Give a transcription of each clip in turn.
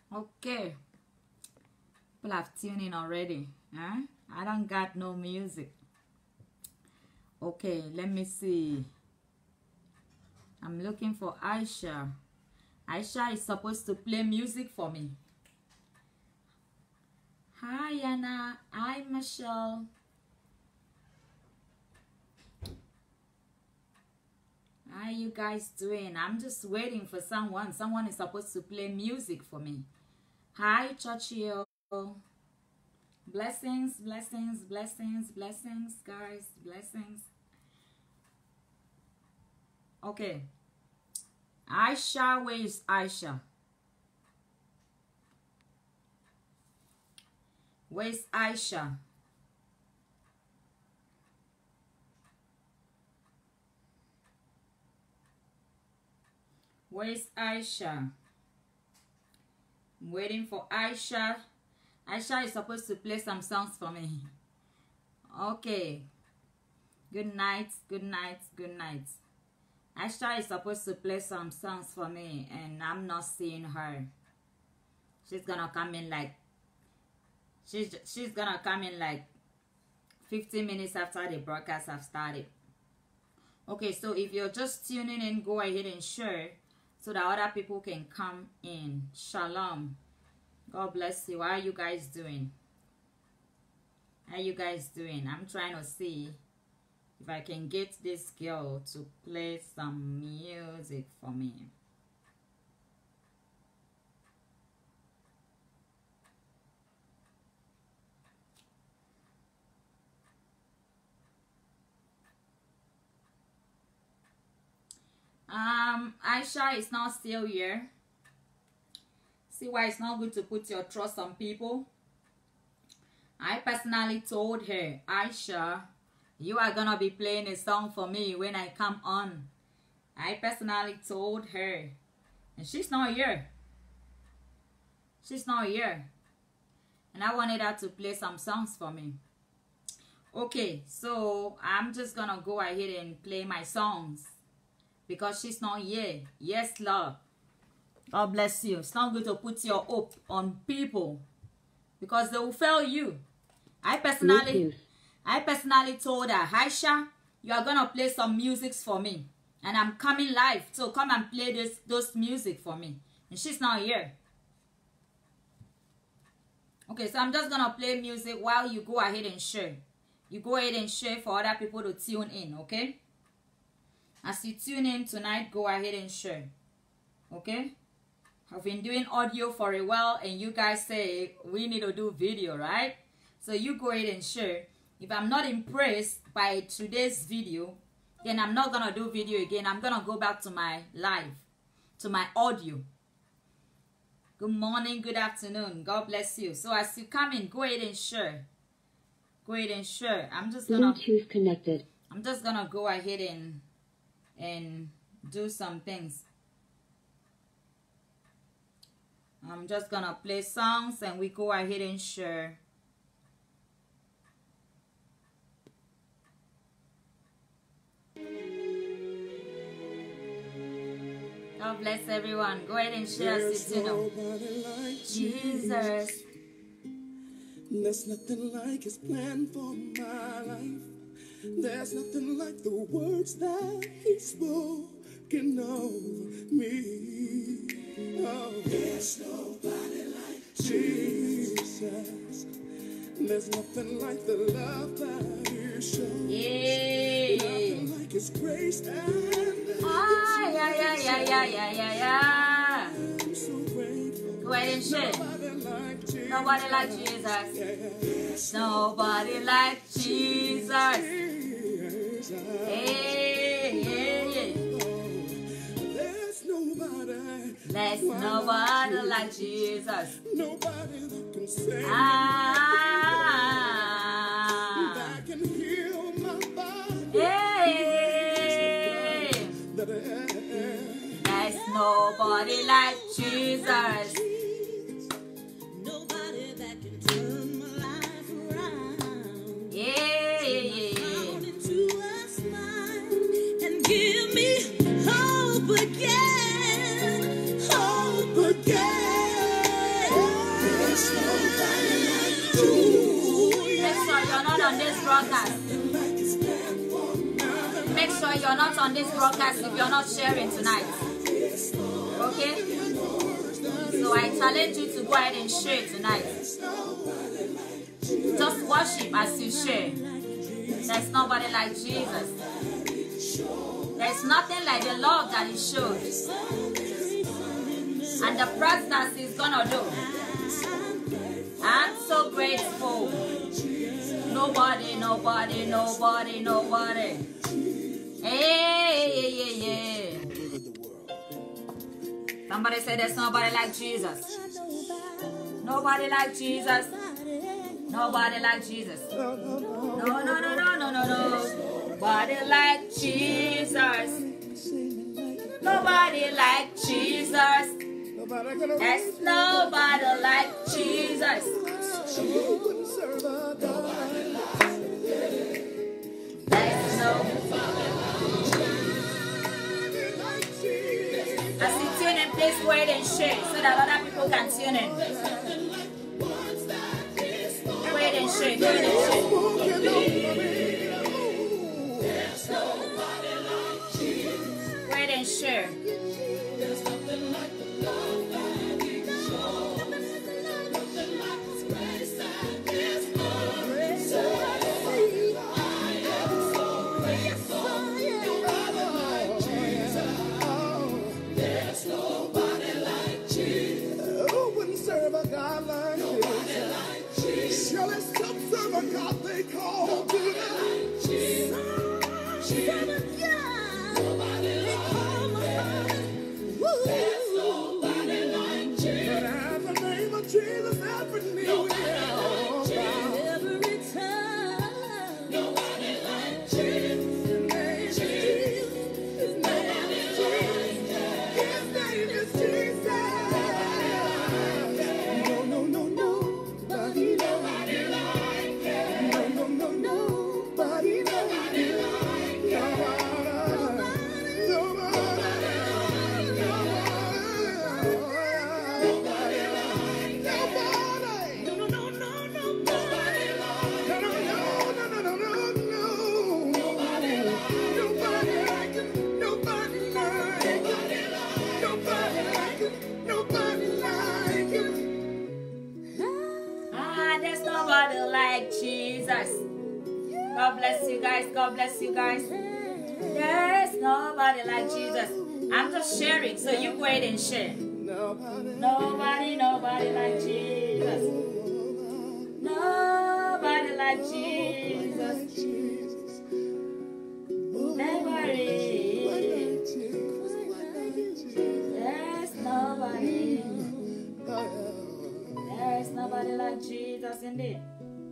Okay. People have tuned in already. Huh? I don't got no music. Okay, let me see. I'm looking for Aisha. Aisha is supposed to play music for me. Hi, Anna. Hi, Michelle. How you guys doing? I'm just waiting for someone. Someone is supposed to play music for me. Hi, Churchill. Blessings, blessings, blessings, blessings, guys. Blessings. Okay. Aisha, where is Aisha? Where's Aisha? Where's Aisha? I'm waiting for Aisha. Aisha is supposed to play some songs for me. Okay. Good night, good night, good night. Aisha is supposed to play some songs for me and I'm not seeing her. She's gonna come in like she's gonna come in like 15 minutes after the broadcast have started. Okay, so if you're just tuning in, go ahead and share so that other people can come in. Shalom. God bless you. How are you guys doing? How are you guys doing? I'm trying to see if I can get this girl to play some music for me. Aisha is not still here. See why it's not good to put your trust on people? I personally told her, Aisha, you are gonna be playing a song for me when I come on. I personally told her. And she's not here. She's not here. And I wanted her to play some songs for me. Okay, so I'm just gonna go ahead and play my songs. Because she's not here. Yes, Lord. God bless you. It's not good to put your hope on people. Because they will fail you. I personally told her, Aisha, you are gonna play some music for me. And I'm coming live. So come and play those music for me. And she's not here. Okay, so I'm just gonna play music while you go ahead and share. You go ahead and share for other people to tune in, okay? As you tune in tonight, go ahead and share. Okay? I've been doing audio for a while and you guys say we need to do video, right? So you go ahead and share. If I'm not impressed by today's video, then I'm not going to do video again. I'm going to go back to my live, to my audio. Good morning, good afternoon. God bless you. So as you come in, go ahead and share. Go ahead and share. I'm just going to go ahead and do some things. I'm just gonna play songs and we go ahead and share. God bless everyone. Go ahead and share. Like Jesus. There's nothing like his plan for my life. There's nothing like the words that he's spoken over me. Oh, there's nobody like Jesus. There's nothing like the love that he shows. Yeah. Nothing like his grace and yeah. I'm so grateful. Go ahead and share. Nobody like Jesus. Nobody like Jesus. Hey. There's nobody like Jesus. Nobody that can save that can heal my body. Hey. There's nobody like Jesus. Nobody that can turn my life around. Yeah. Out into a smile and give me hope again. Hope again. Make sure you're not on this broadcast. Make sure you're not on this broadcast if you're not sharing tonight. Okay? So I challenge you to go ahead and share tonight. Just worship as you share. There's nobody like Jesus. There's nothing like the love that He showed. And the presence He's gonna do. I'm so grateful. Nobody, nobody, nobody, nobody. Hey, yeah, yeah. Somebody say there's nobody like Jesus. Nobody like Jesus. Nobody like Jesus. No, no, no, no, no, no, no. Nobody like Jesus. Nobody like Jesus. There's nobody like Jesus. There's nobody. As you tune in, please go ahead and share so that other people can tune in. Go ahead and share. Go ahead and share. Go ahead and share. Surely some serve a God they call good. Serve a God they call my There's nobody like Jesus. But at the name of Jesus, every knee will bow. Every time. Nobody like Jesus. His name is Jesus. His name is Jesus. His name is Jesus. No, no, no, no. Nobody like him. No, no, no, nobody like him. There's nobody like Jesus. God bless you guys. God bless you guys. There's nobody like Jesus. I'm just sharing, so you go ahead and share. Nobody, nobody like Jesus. Nobody like Jesus. Nobody. There's nobody. There's nobody like Jesus indeed.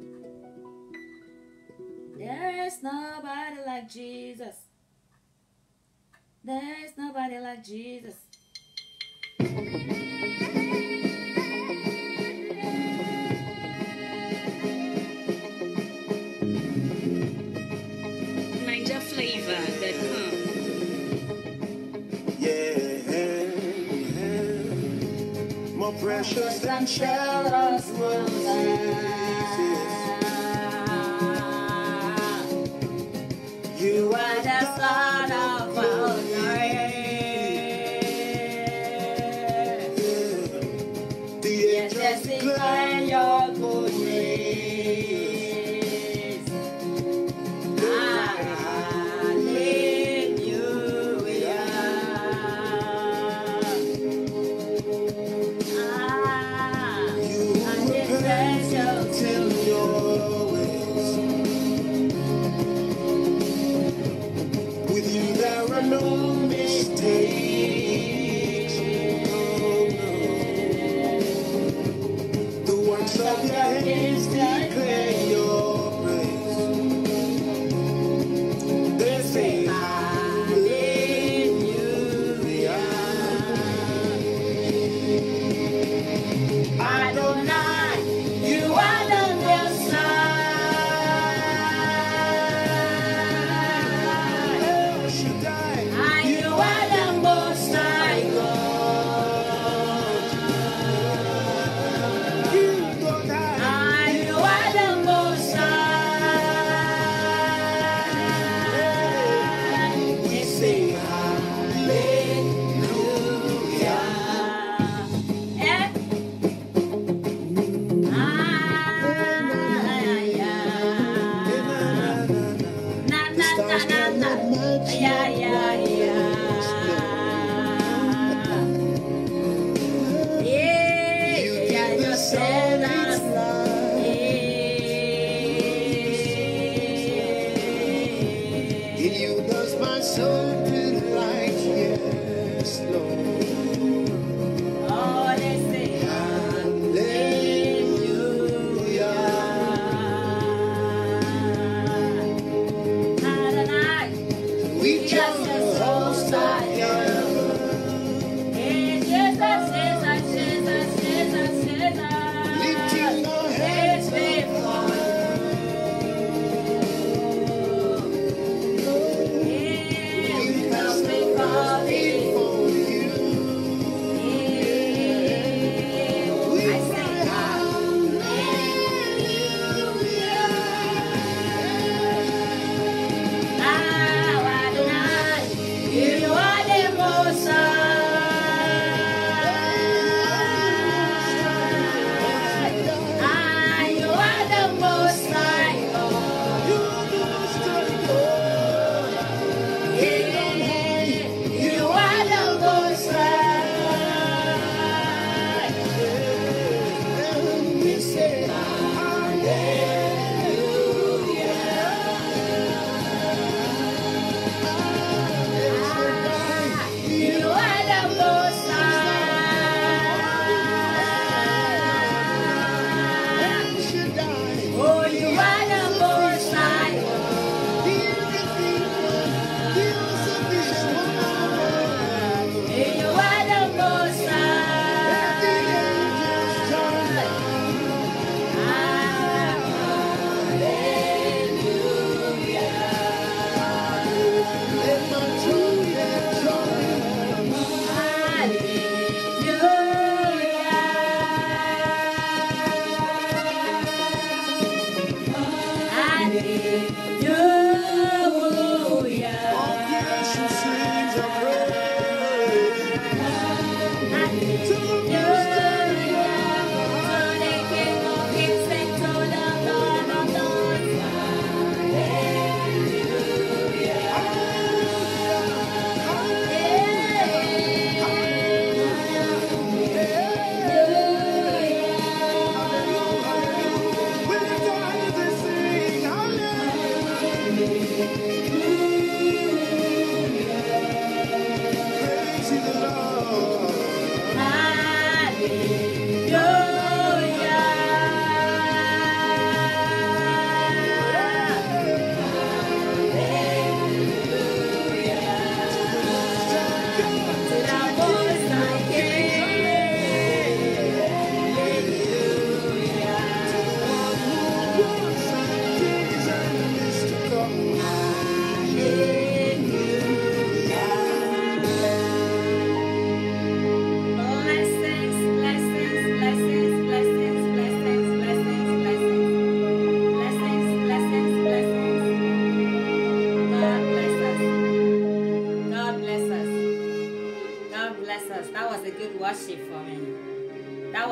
There is nobody like Jesus. There is nobody like Jesus. NigerFlavor.com. More precious than shells You are the Son of our The angels declare your goodness.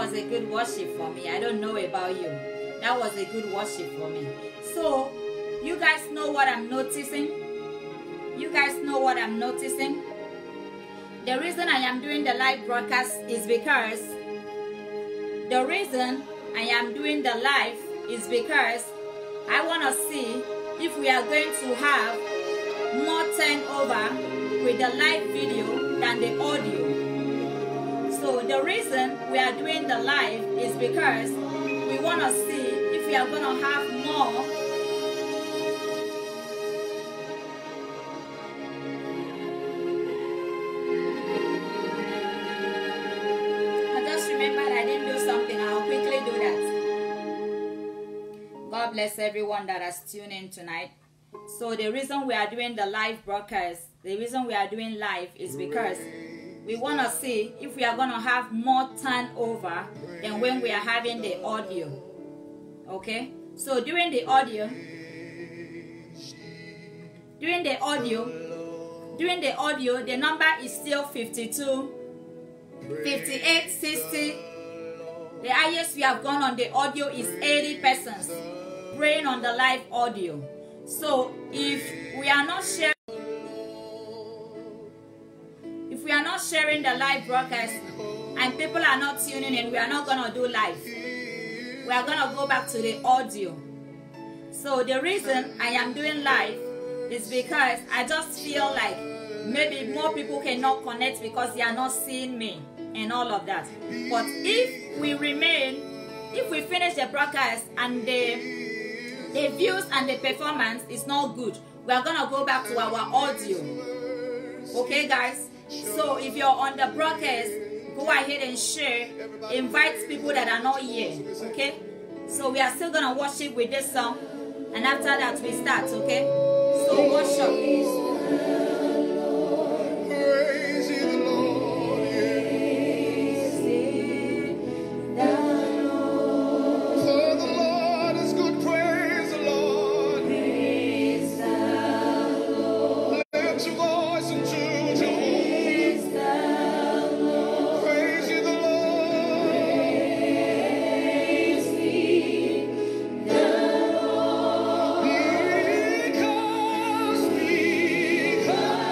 was a good worship for me. I don't know about you. That was a good worship for me. So, you guys know what I'm noticing? You guys know what I'm noticing? The reason I am doing the live broadcast is because I want to see if we are going to have more turnover with the live video than the audio. So the reason we are doing the live is because we want to see if we are going to have more God bless everyone that has tuned in tonight. So the reason we are doing the live broadcast, the reason we are doing live is because we want to see if we are going to have more turnover than when we are having the audio. Okay? So during the audio, the number is still 52, 58, 60. The highest we have gone on the audio is 80 persons praying on the live audio. So if we are not sharing the live broadcast and people are not tuning in, we are not going to do live. We are going to go back to the audio. So the reason I am doing live is because I just feel like maybe more people cannot connect because they are not seeing me and all of that. But if we finish the broadcast and the views and the performance is not good, we are going to go back to our audio. Okay, guys? So if you're on the broadcast, go ahead and share. Invite people that are not here. Okay? So we are still going to worship with this song. And after that, we start. Okay? So worship. Because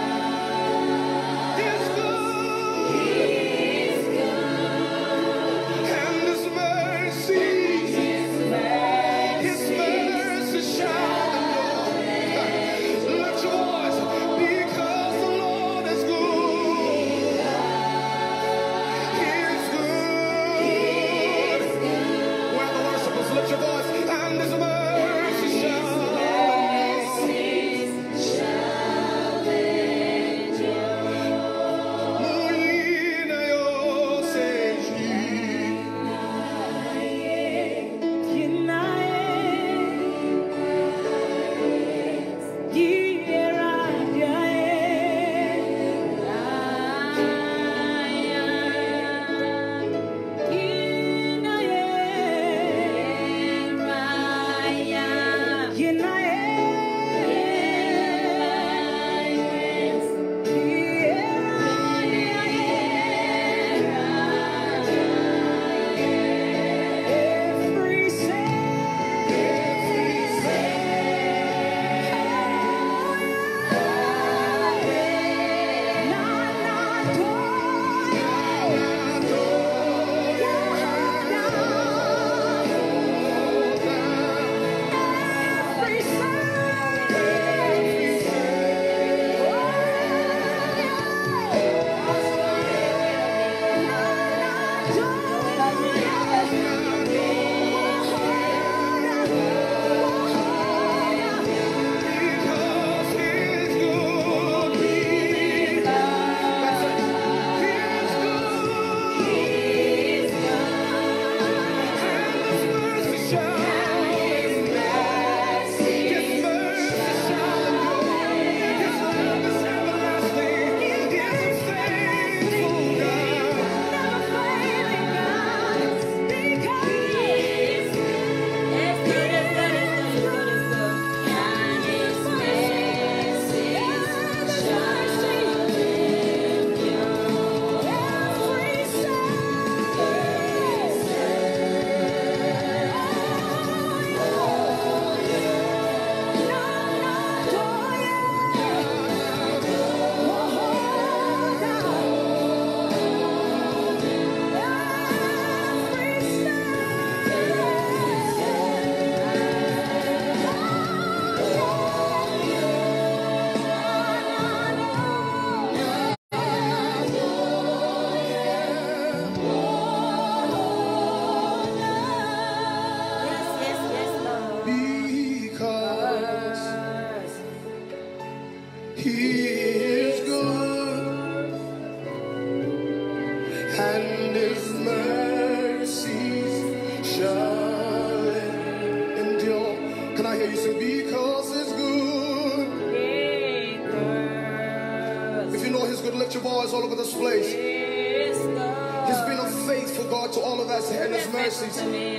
voice all over this place. He's been a faithful God to all of us and His mercies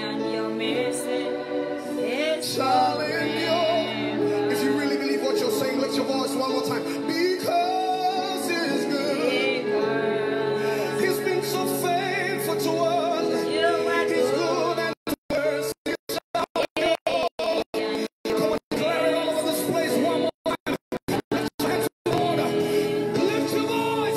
shall endure. If you really believe what you're saying, lift your voice one more time. Because He's good. He's been so faithful to us. He's good and His mercy shall endure. Come on, declare it all over this place one more time. Lift your voice.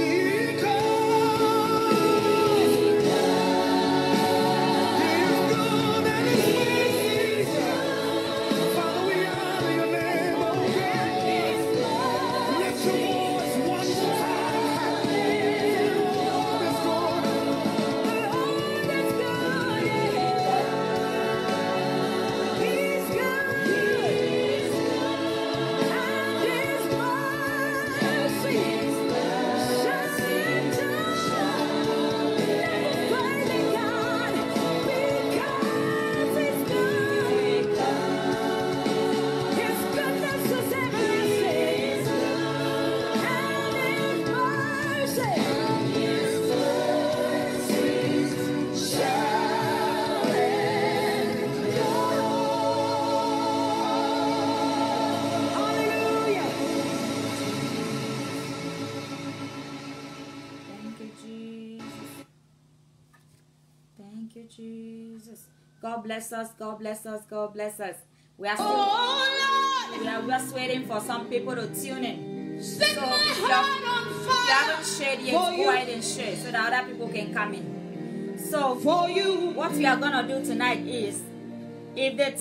Jesus. God bless us. God bless us. God bless us. We are just waiting for some people to tune in. So if you haven't shared yet, go ahead and share so that other people can come in. So what we are gonna do tonight is, if they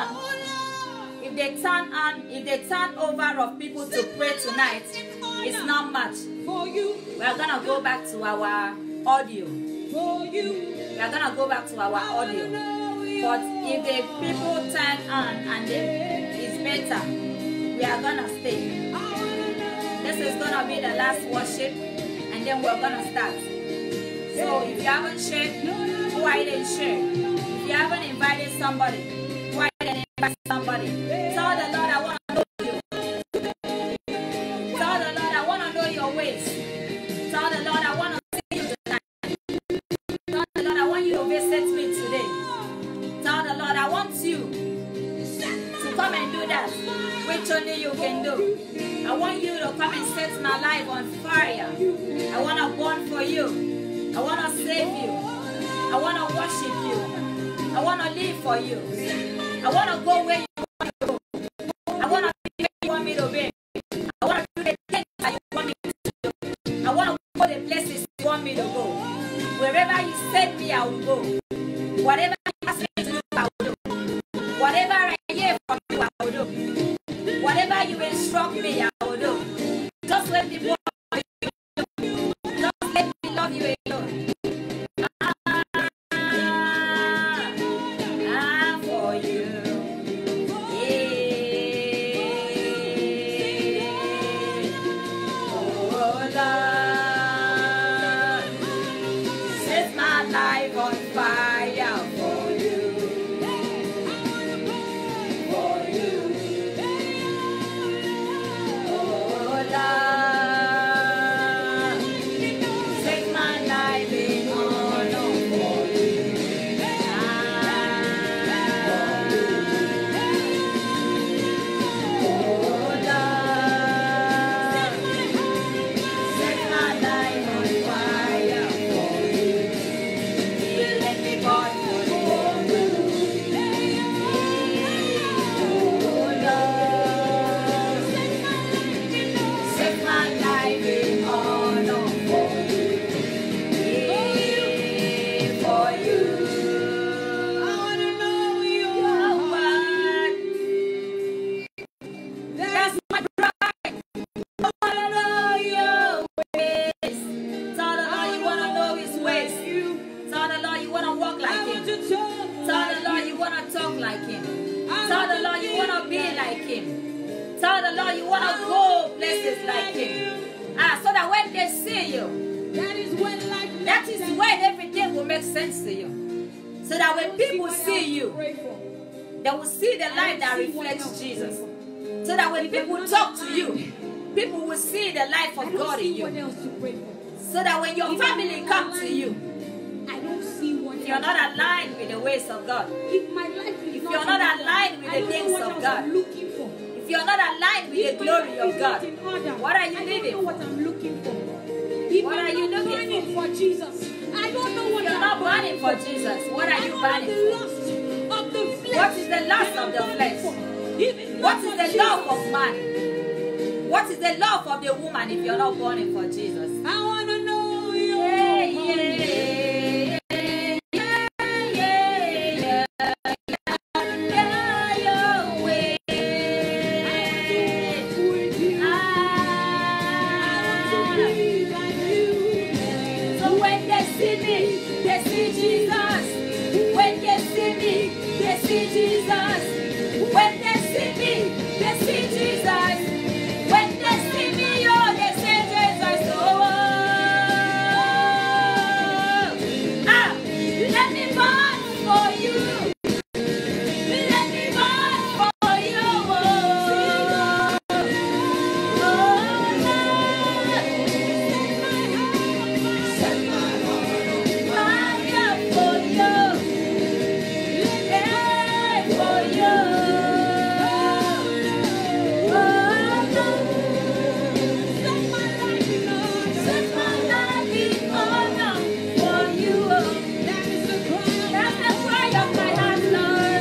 turn over of people to pray tonight, it's not much. We are gonna go back to our audio. We are gonna go back to our audio. But if the people turn on and it's better, we are gonna stay. This is gonna be the last worship, and then we're gonna start. So if you haven't shared, go ahead and share. If you haven't invited somebody, go ahead and invite somebody. Tell the Lord, I want to know you. Tell the Lord, I want to know your ways. Tell the Lord, I want to see you tonight. Tell the Lord, I want you to visit me today. Tell the Lord, I want you to come and do that which only you can do. I want you to come and set my life on fire. I want to burn for you. I want to save you. I want to worship you. I want to live for you. I want to go where you want to go. I want to be where you want me to be. I want to do the things that you want me to do. I want to go the places you want me to go. Wherever you send me, I will go. Whatever you ask me to do, I will do. Whatever I hear from you, I will do. Whatever you instruct me, I will do. Just let me walk with you. Just let me love you alone. For you. Oh Lord, set my life on fire for you. For you. Oh Lord, set my life in honor for you. people will see the life of God in what you. else to pray for. So that when your family comes to you, I don't see what if you're not aligned with the ways of God, if my life is if you're not aligned with the things of God, I'm looking for. if you're not aligned with the glory of God, what are you living I don't know what I'm looking for. If What are you looking burning for Jesus, I don't know what If you're not burning for Jesus, what are you burning for? What is the lust of the flesh? What is the love of man? What is the love of the woman if you're not burning for Jesus? I want to know you. Yeah, yeah, yeah, yeah, yeah, yeah, your way. So when they see me, they see Jesus. When they see me, they see Jesus. When they see me, they see Jesus. When they see me, oh, they say Jesus. Oh, ah, let me burn for you. Let me burn for you. Set my heart on fire for you. Yeah, for you. Set my life in order for you. That's the cry of my heart, Lord.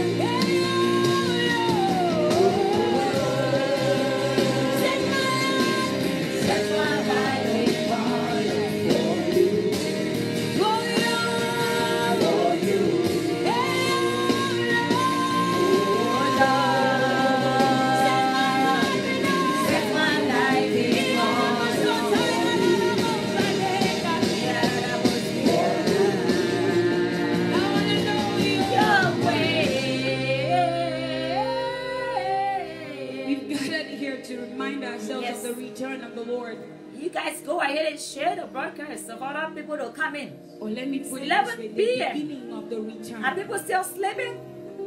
Set my life in order for you. Set my life in We've gathered here to remind ourselves Yes. of the return of the Lord. You guys go ahead and share the broadcast of other people to come in. Or let me put it 11 this way, the p.m. beginning of the return. Are people still sleeping?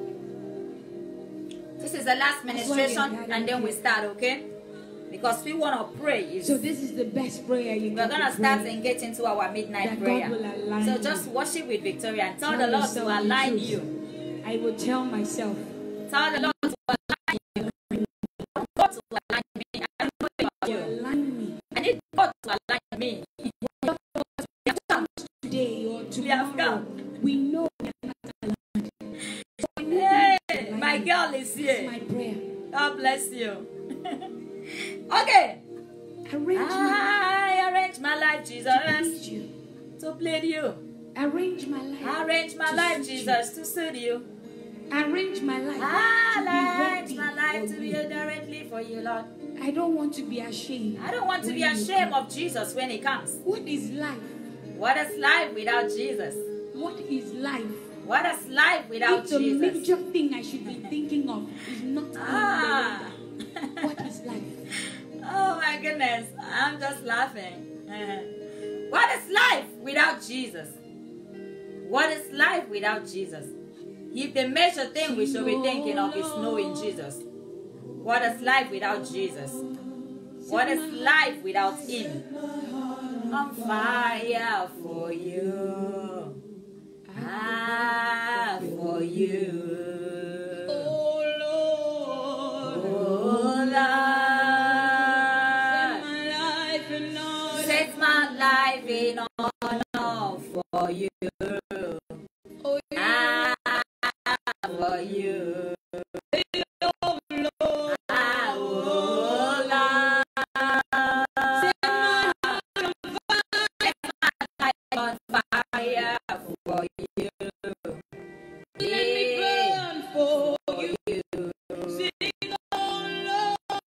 This is the last That's why we are ministration gathered and then we here. start, okay? Because we want to pray. So this is the best prayer you We're can going to pray. start and get into our midnight That God prayer. will align So you. just worship with Victoria and tell Tell the Lord yourself to the align truth. you. I will tell myself, Tell the Lord to align you. God to align me. I don't know about you. align me I need God to align me. today or We have tomorrow. come. We know we are not aligned. So I need Hey, you to align my me. girl is That's here. my prayer. God bless you. Okay. Arrange my I arrange my life, please Jesus, you. to plead you. Arrange my life. Arrange my to life, suit you. Jesus, to suit you. Arrange my life Arrange to be my ready life for to be you. directly for you, Lord. I don't want to be ashamed. I don't want to be when you ashamed come. of Jesus when he comes. What is life? What is life without Jesus? What is life? What is life without If the Jesus? major thing I should be thinking of is not in the Ah. radar, what is life? Oh my goodness, I'm just laughing. What is life without Jesus? What is life without Jesus? If the major thing we should be thinking of is knowing Jesus. What is life without Jesus? What is life without Him? On fire for you. Ah, for you. Oh Lord, Oh Lord, set my life in order for you. oh Ah, for you. Ah, oh Lord, on fire for you. Yeah, for you. sing, oh Lord,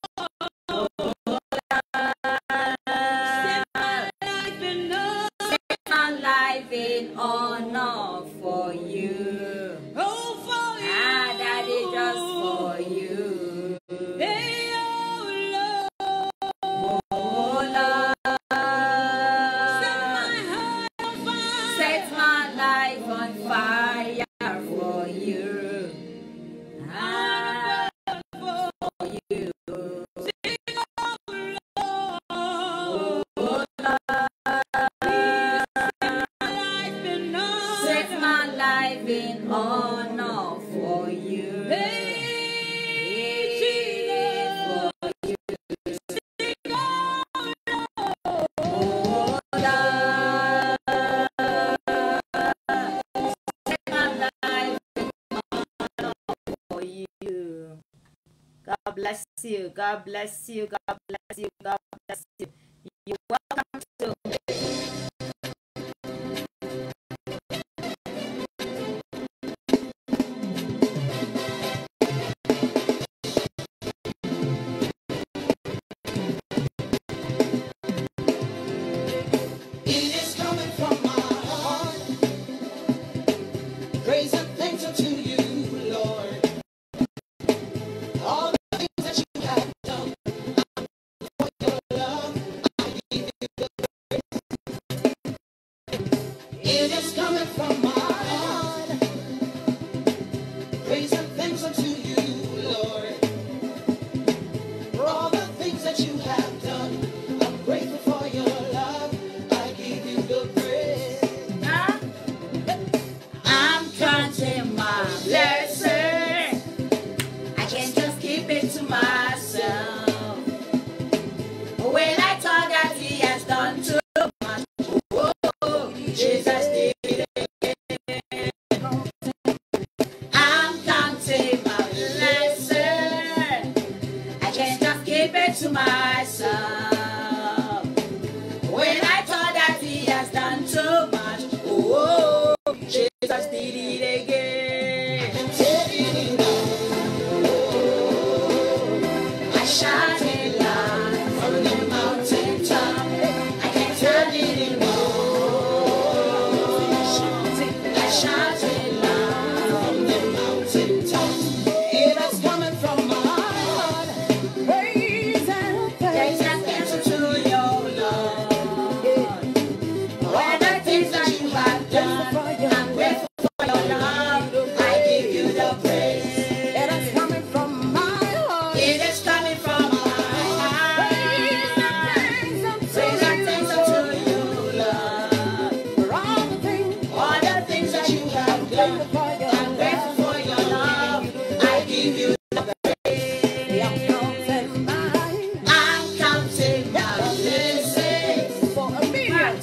Set my life in honor for you. oh for you, Ah, Daddy, just for you. hey oh Lord, Oh Lord, set my heart on fire. set my life on fire for you. Ah, for you. God bless you. God bless you. God bless you. God bless you. You're welcome to. It is coming from my heart. Praise and thanks unto you, Lord. All the things that you have done for your love, I give you the praise. It is coming from my heart. Praise and thanks unto you, Lord. For all the things that you have done, I'm grateful for your love. I give you the praise. I'm counting my blessings. I can't just keep it to myself. When I thought that he has done too much, oh, Jesus did it again. I'm counting my blessings. I can't just keep it to myself. When I thought that he has done too much, oh, Jesus did it again. I'm telling you I shine a light from the mountain top. I can't tell it anymore. I shine a light from the mountaintop. It is coming from my heart. Praise and Praise thanks. and thanks to your Lord. All the things that you have done, I'm grateful for your love. I give you the praise. It is coming from my heart. It is coming from my heart. Praise and thanks unto you, Lord. For all the things All the things that you have done, I'm grateful for your love. I give you the praise. I'm counting mine I'm counting my blessings. for a million.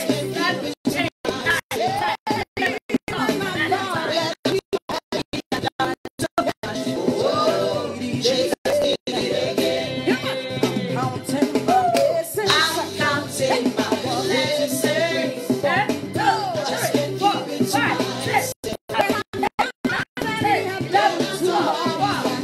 Counting my blessings. I'm counting my blessings. Just can't keep it to myself.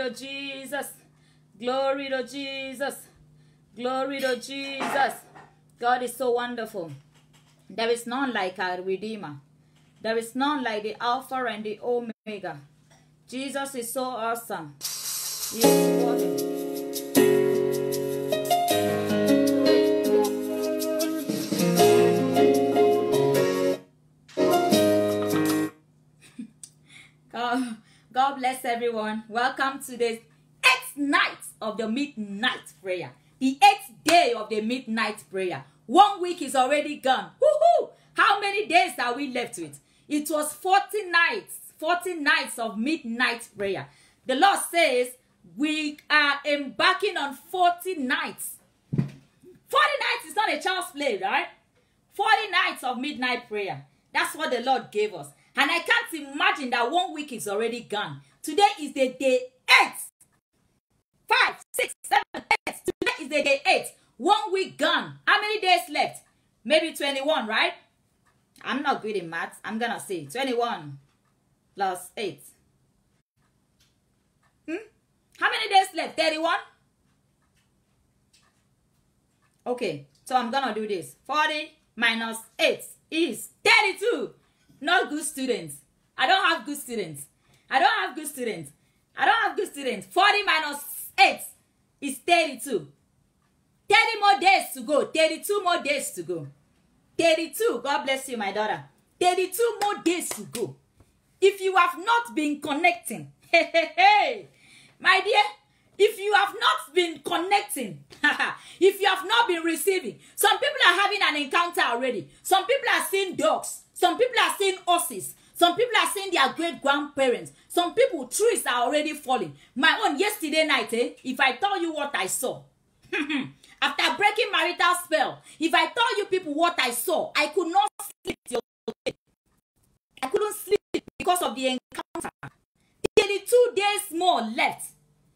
to Jesus. Glory to Jesus. Glory to Jesus. God is so wonderful. There is none like our Redeemer. There is none like the Alpha and the Omega. Jesus is so awesome. He is wonderful. God bless everyone. Welcome to the 8th night of the midnight prayer. The 8th day of the midnight prayer. 1 week is already gone. Woohoo! How many days are we left with? It was 40 nights of midnight prayer. The Lord says we are embarking on 40 nights. 40 nights is not a child's play, right? 40 nights of midnight prayer. That's what the Lord gave us. And I can't imagine that 1 week is already gone. Today is the day 8. 5, 6, 7, 8. Today is the day 8. 1 week gone. How many days left? Maybe 21, right? I'm not good in maths. I'm going to say 21 plus 8. How many days left? 31? Okay, so I'm going to do this. 40 minus 8 is 32. Not good students. I don't have good students. I don't have good students. I don't have good students. 40 minus 8 is 32. 30 more days to go. 32 more days to go. 32. God bless you, my daughter. 32 more days to go. If you have not been connecting, my dear, if you have not been connecting, if you have not been receiving, some people are having an encounter already. Some people are seeing dogs. Some people are seeing horses. Some people are seeing their great-grandparents. Some people, trees are already falling. My own yesterday night, if I tell you what I saw, after breaking marital spell, if I tell you people what I saw, I could not sleep till day. I couldn't sleep because of the encounter. 32 days more left.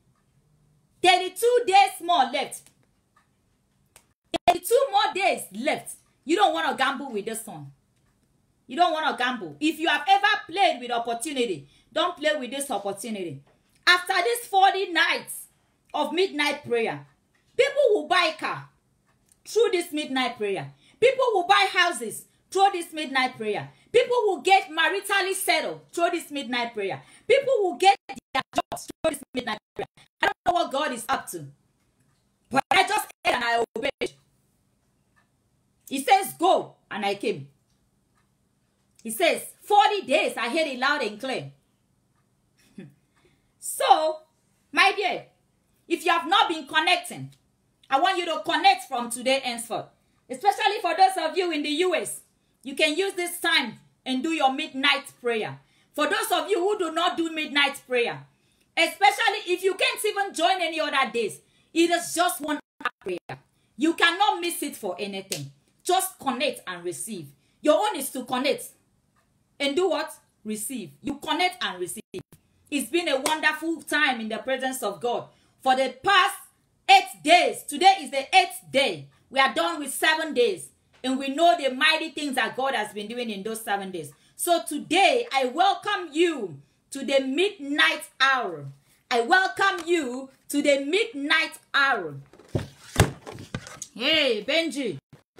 32 days more left. 32 more days left. You don't want to gamble with this one. You don't want to gamble. If you have ever played with opportunity, don't play with this opportunity. After these 40 nights of midnight prayer, people will buy a car through this midnight prayer. People will buy houses through this midnight prayer. People will get maritally settled through this midnight prayer. People will get their jobs through this midnight prayer. I don't know what God is up to, but I just ate and I obeyed. He says, go, and I came. He says, 40 days, I heard it loud and clear. So, my dear, if you have not been connecting, I want you to connect from today henceforth. Especially for those of you in the US, you can use this time and do your midnight prayer. For those of you who do not do midnight prayer, especially if you can't even join any other days, it is just 1 hour prayer. You cannot miss it for anything. Just connect and receive. Your own is to connect. And do what? Receive. You connect and receive. It's been a wonderful time in the presence of God. For the past 8 days. Today is the 8th day. We are done with 7 days. And we know the mighty things that God has been doing in those 7 days. So today, I welcome you to the midnight hour. I welcome you to the midnight hour. Hey, Benji.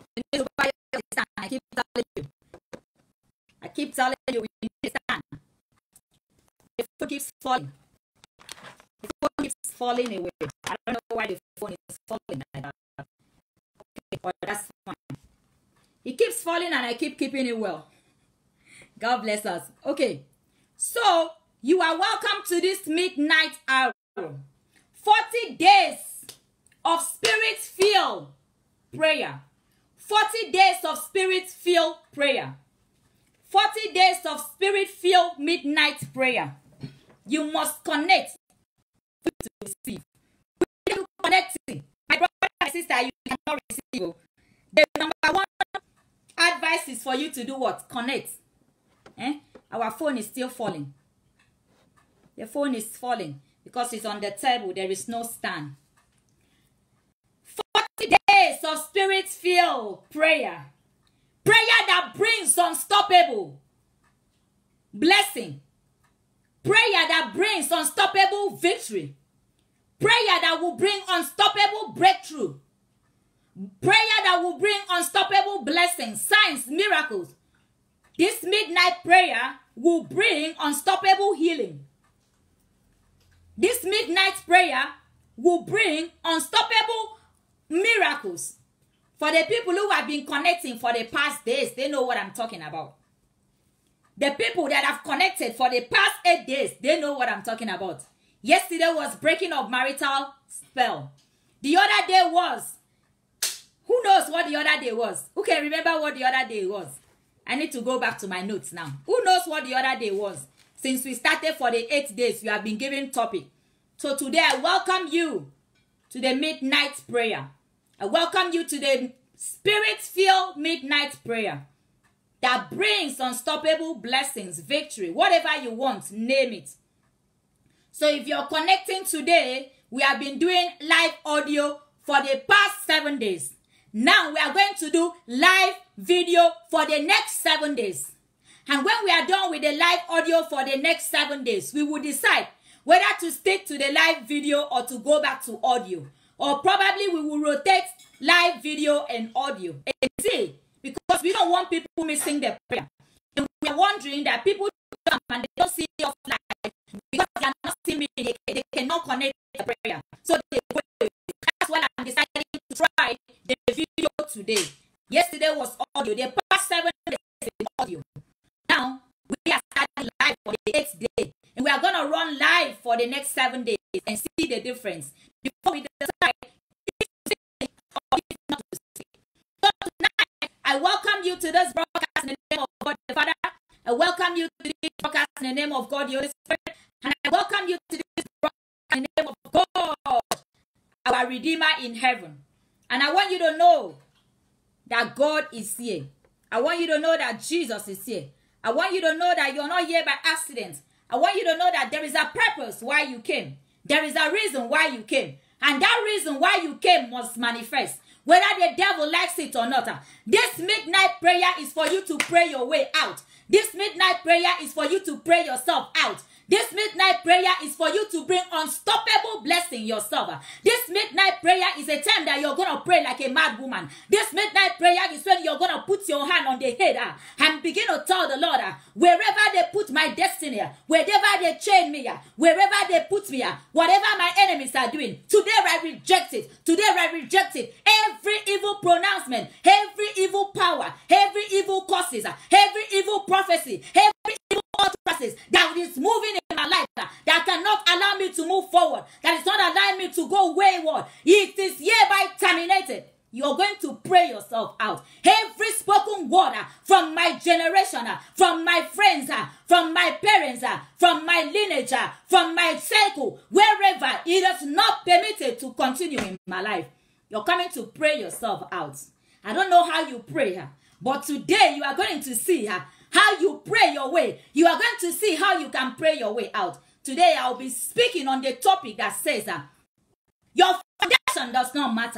I keep telling you. I keep telling you, we need to stand. The phone keeps falling. The phone keeps falling away. I don't know why the phone is falling like that. Okay, but that's fine. It keeps falling and I keep keeping it well. God bless us. Okay, so you are welcome to this midnight hour. 40 days of spirit-filled prayer. 40 days of spirit-filled prayer. 40 days of spirit-filled midnight prayer. You must connect to receive. When you connecting, my brother and sister, you cannot receive. The number one advice is for you to do what? Connect. Our phone is still falling. The phone is falling because it's on the table. There is no stand. 40 days of spirit-filled prayer. Prayer that brings unstoppable blessing. Prayer that brings unstoppable victory. Prayer that will bring unstoppable breakthrough. Prayer that will bring unstoppable blessings, signs, miracles. This midnight prayer will bring unstoppable healing. This midnight prayer will bring unstoppable miracles. For the people who have been connecting for the past days, they know what I'm talking about. The people that have connected for the past 8 days, they know what I'm talking about. Yesterday was breaking of marital spell. The other day was, who knows what the other day was? Who can remember what the other day was? I need to go back to my notes now. Who knows what the other day was? Since we started for the 8 days, we have been given topic. So today I welcome you to the midnight prayer. I welcome you to the Spirit-filled midnight prayer that brings unstoppable blessings, victory, whatever you want, name it. So if you're connecting today, we have been doing live audio for the past 7 days. Now we are going to do live video for the next 7 days. And when we are done with the live audio for the next 7 days, we will decide whether to stick to the live video or to go back to audio. Or probably we will rotate live video and audio. And see, because we don't want people missing the prayer. And we are wondering that people come and they don't see us live because they are not seeing me, they cannot connect the prayer. So that's why I'm deciding to try the video today. Yesterday was audio. The past 7 days is audio. Now, we are starting live for the 8th day. And we are going to run live for the next 7 days and see the difference. Before we decide if to see or if not to see. So tonight, I welcome you to this broadcast in the name of God the Father. I welcome you to this broadcast in the name of God the Holy Spirit. And I welcome you to this broadcast in the name of God, our Redeemer in heaven. And I want you to know that God is here. I want you to know that Jesus is here. I want you to know that you're not here by accident. I want you to know that there is a purpose why you came. There is a reason why you came. And that reason why you came must manifest. Whether the devil likes it or not. This midnight prayer is for you to pray your way out. This midnight prayer is for you to pray yourself out. This midnight prayer is for you to bring unstoppable blessing yourself. This midnight prayer is a time that you're going to pray like a mad woman. This midnight prayer is when you're going to put your hand on the head and begin to tell the Lord, wherever they put my destiny, wherever they chain me, wherever they put me, whatever my enemies are doing, today I reject it. Today I reject it. Every evil pronouncement, every evil power, every evil curses, every evil prophecy, every evil utterances that is moving in my life, that cannot allow me to move forward, that is not allowing me to go wayward, it is hereby terminated. You're going to pray yourself out. Every spoken word from my generation, from my friends, from my parents, from my lineage, from my circle, wherever it is not permitted to continue in my life, you're coming to pray yourself out. I don't know how you pray, but today you are going to see how you pray your way. You are going to see how you can pray your way out. Today I'll be speaking on the topic that says your foundation does not matter.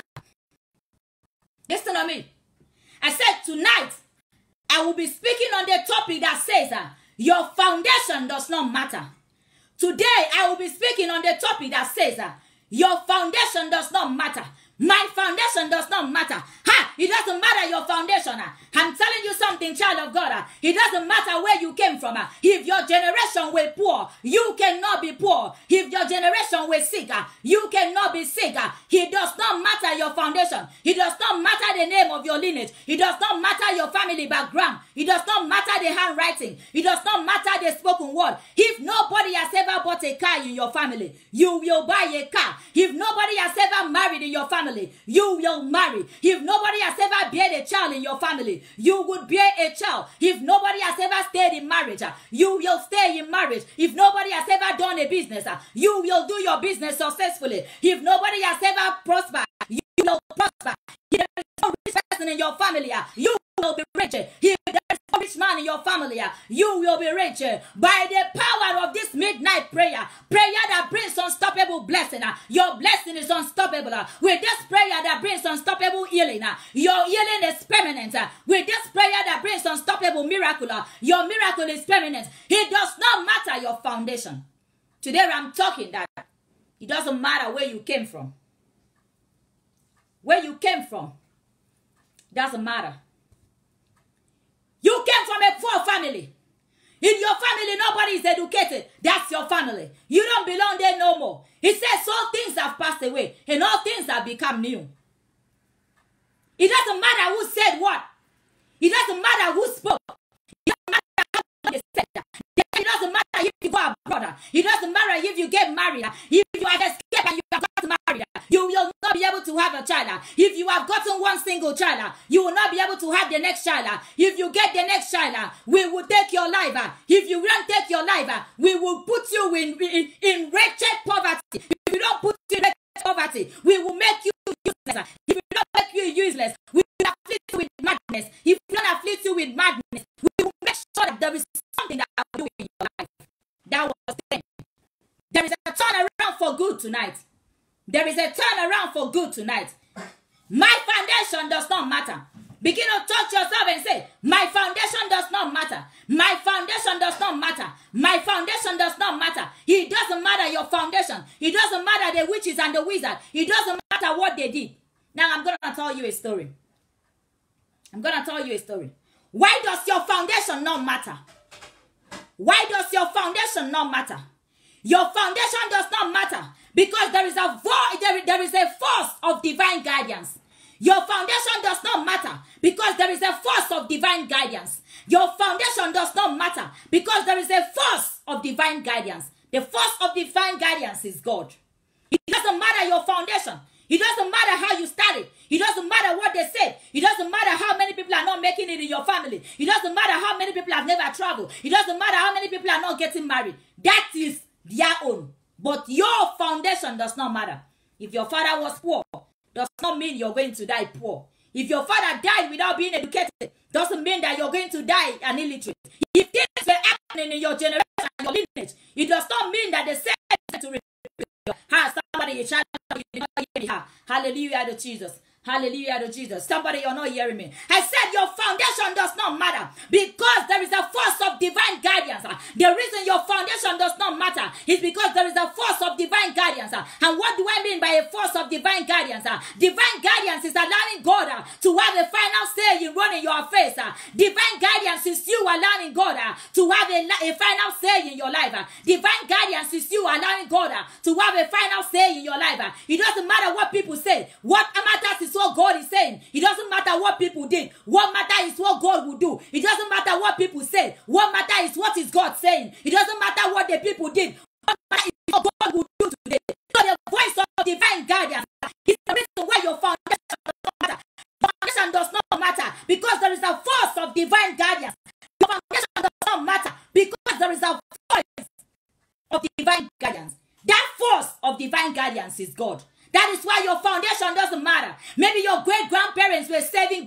Listen to me. I said tonight I will be speaking on the topic that says your foundation does not matter. Today I will be speaking on the topic that says your foundation does not matter. My foundation does not matter. It doesn't matter your foundation. I'm telling you something, child of God. It doesn't matter where you came from. If your generation were poor, you cannot be poor. If your generation were sick, you cannot be sick. It does not matter your foundation. It does not matter the name of your lineage. It does not matter your family background. It does not matter the handwriting. It does not matter the spoken word. If nobody has ever bought a car in your family, you will buy a car. If nobody has ever married in your family, you will marry. If nobody has ever bear a child in your family, you would bear a child. If nobody has ever stayed in marriage, you will stay in marriage. If nobody has ever done a business, you will do your business successfully. If nobody has ever prospered, you will prosper. If there is no rich person in your family, you will be rich. If there is no rich man in your family, you will be rich. By the power of this midnight prayer that brings unstoppable blessing, your blessing is unstoppable. With this prayer that brings unstoppable healing, your healing is permanent. With this prayer that brings unstoppable miracle, your miracle is permanent. It does not matter your foundation. Today I'm talking that It doesn't matter where you came from. Where you came from doesn't matter. You came from a poor family. In your family, nobody is educated. That's your family. You don't belong there no more. He says all things have passed away and all things have become new. It doesn't matter who said what. It doesn't matter who spoke. It doesn't matter how they said that. It doesn't matter if you go abroad. It doesn't matter if you get married. If you have escaped and you have gotten married, you will not be able to have a child. If you have gotten one single child, you will not be able to have the next child. If you get the next child, we will take your life. If you don't take your life, we will put you in wretched poverty. If you don't put you in wretched poverty, we will make you useless. If we don't make you useless, we will afflict you with madness. If we don't afflict you with madness, we will make sure that there is something that will do in your life. That was then. There is a turnaround for good tonight. There is a turnaround for good tonight. My foundation does not matter. Begin to touch yourself and say, my foundation does not matter. My foundation does not matter. My foundation does not matter. It doesn't matter your foundation. It doesn't matter the witches and the wizards. It doesn't matter what they did. Now I'm going to tell you a story. I'm going to tell you a story. Why does your foundation not matter? Why does your foundation not matter? Your foundation does not matter because there is a force of divine guidance. Your foundation does not matter because there is a force of divine guidance. Your foundation does not matter because there is a force of divine guidance. The force of divine guidance is God. It doesn't matter your foundation. It doesn't matter how you started. It doesn't matter what they said. It doesn't matter how many people are not making it in your family. It doesn't matter how many people have never traveled. It doesn't matter how many people are not getting married. That is their own. But your foundation does not matter. If your father was poor, does not mean you're going to die poor. If your father died without being educated, doesn't mean that you're going to die an illiterate. If things were happening in your generation and your lineage, it does not mean that the same to repeat. Somebody, a child, hallelujah to Jesus. Hallelujah to Jesus. Somebody, you're not hearing me. I said your foundation does not matter because there is a force of divine guidance. The reason your foundation does not matter is because there is a force of divine guidance. And what do I mean by a force of divine guidance? Divine guidance is allowing God to have a final say in running your affairs. Divine guidance is you allowing God to have a final say in your life. Divine guidance is you allowing God to have a final say in your life. It doesn't matter what people say. What matters is what God is saying. It doesn't matter what people did. What matters is what God will do. It doesn't matter what people say. What matters is what is God saying. It doesn't matter what the people did. What matters is what God will do today. So the voice of divine guidance is the reason why your foundation does not matter. Foundation does not matter because there is a force of divine guidance. Your foundation does not matter because there is a voice of divine guidance. That force of divine guidance is God. That is why your foundation doesn't matter. Maybe your great-grandparents were serving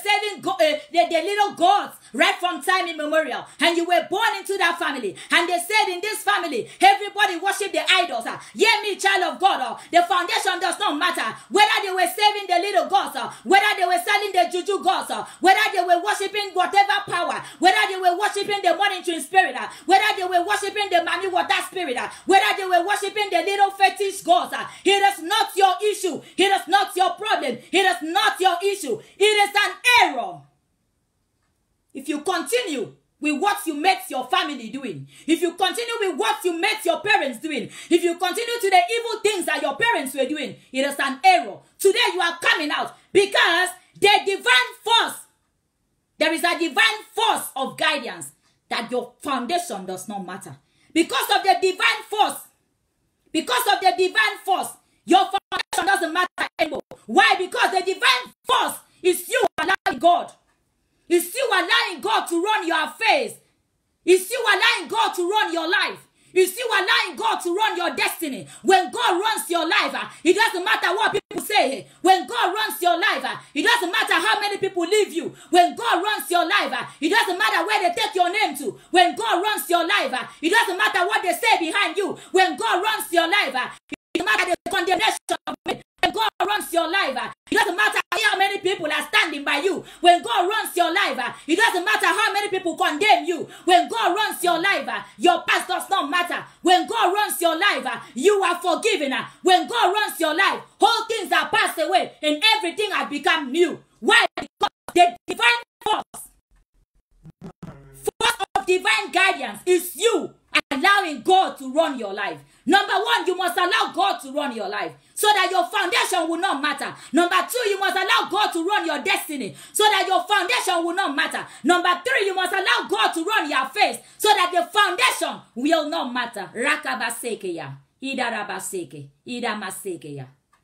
the little gods right from time immemorial. And you were born into that family. And they said in this family, everybody worship the idols. Hear me, child of God. The foundation does not matter. Whether they were serving the little gods, whether they were selling the juju gods, whether they were worshiping whatever power, whether they were worshiping the monitoring spirit, whether they were worshiping the mami water spirit, whether they were worshiping the little fetish gods, it is not your issue. It is not your problem. It is not your issue. It is an error. If you continue with what you met your family doing, if you continue with what you met your parents doing, if you continue to the evil things that your parents were doing, it is an error. Today you are coming out because the divine force, there is a divine force of guidance that your foundation does not matter. Because of the divine force, your foundation doesn't matter anymore. Why? Because the divine force is you allowing God. It's you allowing God to run your affairs. It's you allowing God to run your life. It's you allowing God to run your destiny. When God runs your life, it doesn't matter what people say. When God runs your life, it doesn't matter how many people leave you. When God runs your life, it doesn't matter where they take your name to. When God runs your life, it doesn't matter what they say behind you. When God runs your life, it doesn't matter the condemnation of men. When God runs your life, it doesn't matter how many people are standing by you. When God runs your life, it doesn't matter how many people condemn you. When God runs your life, your past does not matter. When God runs your life, you are forgiven. When God runs your life, all things are passed away and everything has become new. Why? Because the divine force of divine guidance is you allowing God to run your life. Number one, you must allow God to run your life so that your foundation will not matter. Number two, you must allow God to run your destiny so that your foundation will not matter. Number three, you must allow God to run your faith so that the foundation will not matter. Rakabasekeya, idarabaseke, idamasekeya.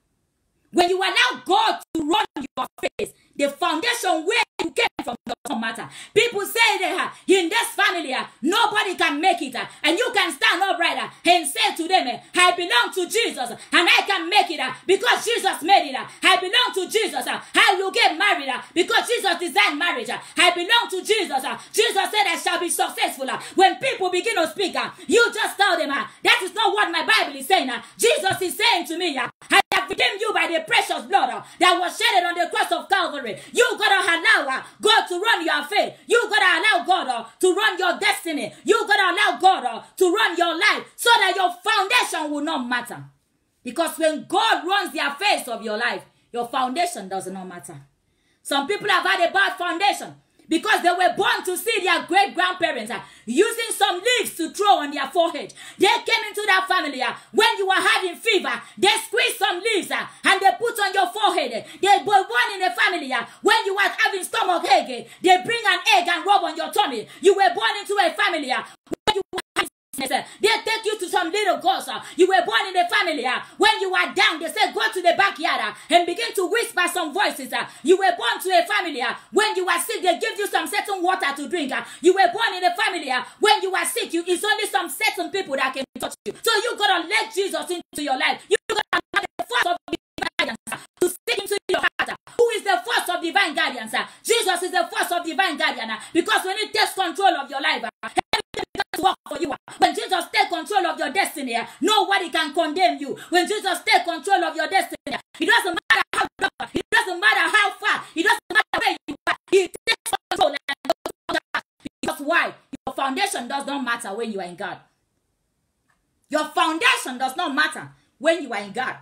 When you allow God to run your face, the foundation where you came from does not matter. People say that in this family, nobody can make it. And you can stand upright and say to them, I belong to Jesus and I can make it because Jesus made it. I belong to Jesus. I will get married because Jesus designed marriage. I belong to Jesus. Jesus said I shall be successful. When people begin to speak, you just tell them, that is not what my Bible is saying. Jesus is saying to me, I have redeemed you by the precious blood that was shed on the cross of Calvary. You gotta allow God to run your faith. You gotta allow God to run your destiny. You gotta allow God to run your life so that your foundation will not matter. Because when God runs the affairs of your life, your foundation does not matter. Some people have had a bad foundation because they were born to see their great-grandparents using some leaves to throw on their forehead. They came into that family. When you were having fever, they squeezed some leaves and they put on your forehead. They were born in a family. When you were having stomach ache, they bring an egg and rub on your tummy. You were born into a family. When you were having sickness, they take you to some little girls. You were born in a family. When you are down, they say, go to the backyard and begin to whisper some voices. You were born to a family. When you are sick, they give you some certain water to drink. You were born in a family. When you are sick, it's only some certain people that can touch you. So you gotta let Jesus into your life. You gotta have the force of divine guidance to speak into your heart. Who is the force of divine guidance? Jesus is the force of divine guidance. Because when he takes control of your life, to work for you. When Jesus takes control of your destiny, nobody can condemn you. When Jesus takes control of your destiny, it doesn't matter how long, it doesn't matter how far, it doesn't matter where you are. He takes control. Because why? Your foundation does not matter when you are in God. Your foundation does not matter when you are in God.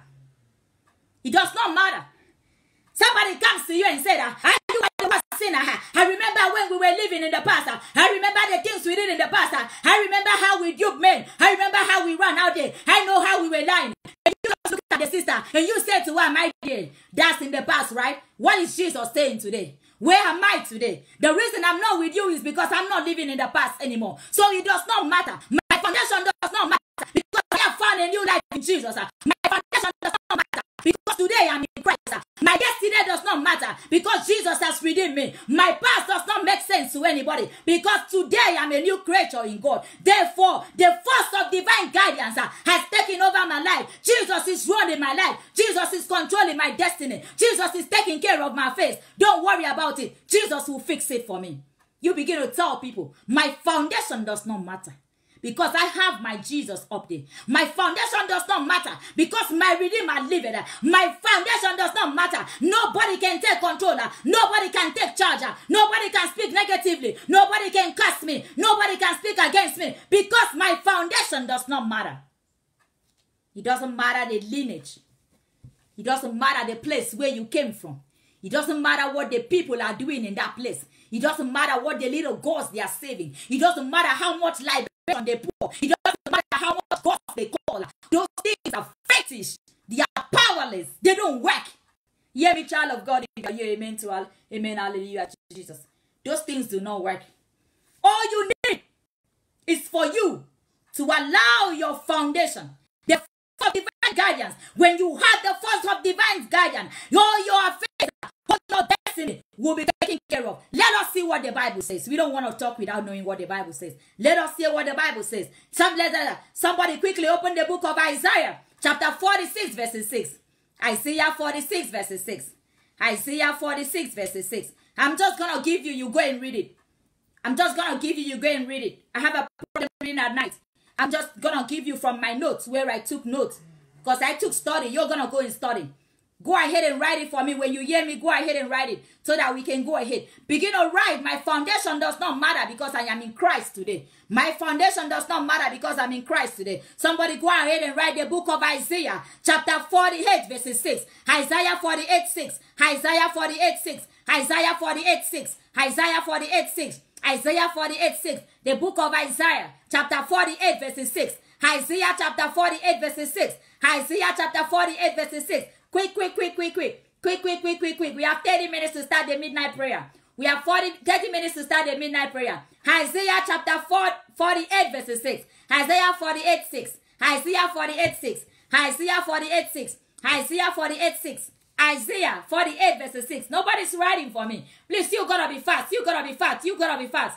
It does not matter. Somebody comes to you and says, you are the sinner. I remember when we were living in the past. I remember the things we did in the past. I remember how we duped men. I remember how we ran out there. I know how we were lying. And you just look at the sister and you say to her, my dear, that's in the past, right? What is Jesus saying today? Where am I today? The reason I'm not with you is because I'm not living in the past anymore. So it does not matter. My foundation does not matter because I have found a new life in Jesus. My foundation does not matter because today I'm in Christ. My yesterday does not matter because Jesus has redeemed me. My past does not make sense to anybody because today I'm a new creature in God. Therefore, the force of divine guidance has taken over my life. Jesus is running my life. Jesus is controlling my destiny. Jesus is taking care of my face. Don't worry about it. Jesus will fix it for me. You begin to tell people, my foundation does not matter. Because I have my Jesus up there. My foundation does not matter. Because my Redeemer liveth. My foundation does not matter. Nobody can take control. Nobody can take charge. Nobody can speak negatively. Nobody can curse me. Nobody can speak against me. Because my foundation does not matter. It doesn't matter the lineage. It doesn't matter the place where you came from. It doesn't matter what the people are doing in that place. It doesn't matter what the little gods they are saving. It doesn't matter how much life on the poor. It doesn't matter how much God they call. Those things are fetish. They are powerless. They don't work. Hear me, child of God. Amen to all. Amen. Hallelujah to Jesus. Those things do not work. All you need is for you to allow your foundation, the force of divine guidance. When you have the force of divine guidance, all your affairs, all your destiny will be taken care of. Let us see what the Bible says. We don't want to talk without knowing what the Bible says. Let us hear what the Bible says. Somebody quickly open the book of Isaiah, chapter 46, verses 6. Isaiah 46, verses 6. Isaiah 46, verses 6. I'm just going to give you, you go and read it. I'm just going to give you, you go and read it. I have a problem reading at night. I'm just going to give you from my notes where I took notes. Because I took study. You're going to go and study. Go ahead and write it for me. When you hear me, go ahead and write it so that we can go ahead. Begin to write. My foundation does not matter because I am in Christ today. My foundation does not matter because I'm in Christ today. Somebody go ahead and write the book of Isaiah, chapter 48, verses 6. Isaiah 48, 6. Isaiah 48, 6. Isaiah 48, 6. Isaiah 48, 6. Isaiah 48, 6. The book of Isaiah, chapter 48, verses 6. Isaiah chapter 48, verses 6. Isaiah chapter 48, verses 6. Quick. We have 30 minutes to start the midnight prayer. We have 30 minutes to start the midnight prayer. Isaiah chapter 48, verses 6. Isaiah 48, 6. Isaiah 48, 6. Isaiah 48, 6. Isaiah 48, 6. Isaiah 48, verses 6. Nobody's writing for me. Please, you gotta be fast. You gotta be fast. You gotta be fast.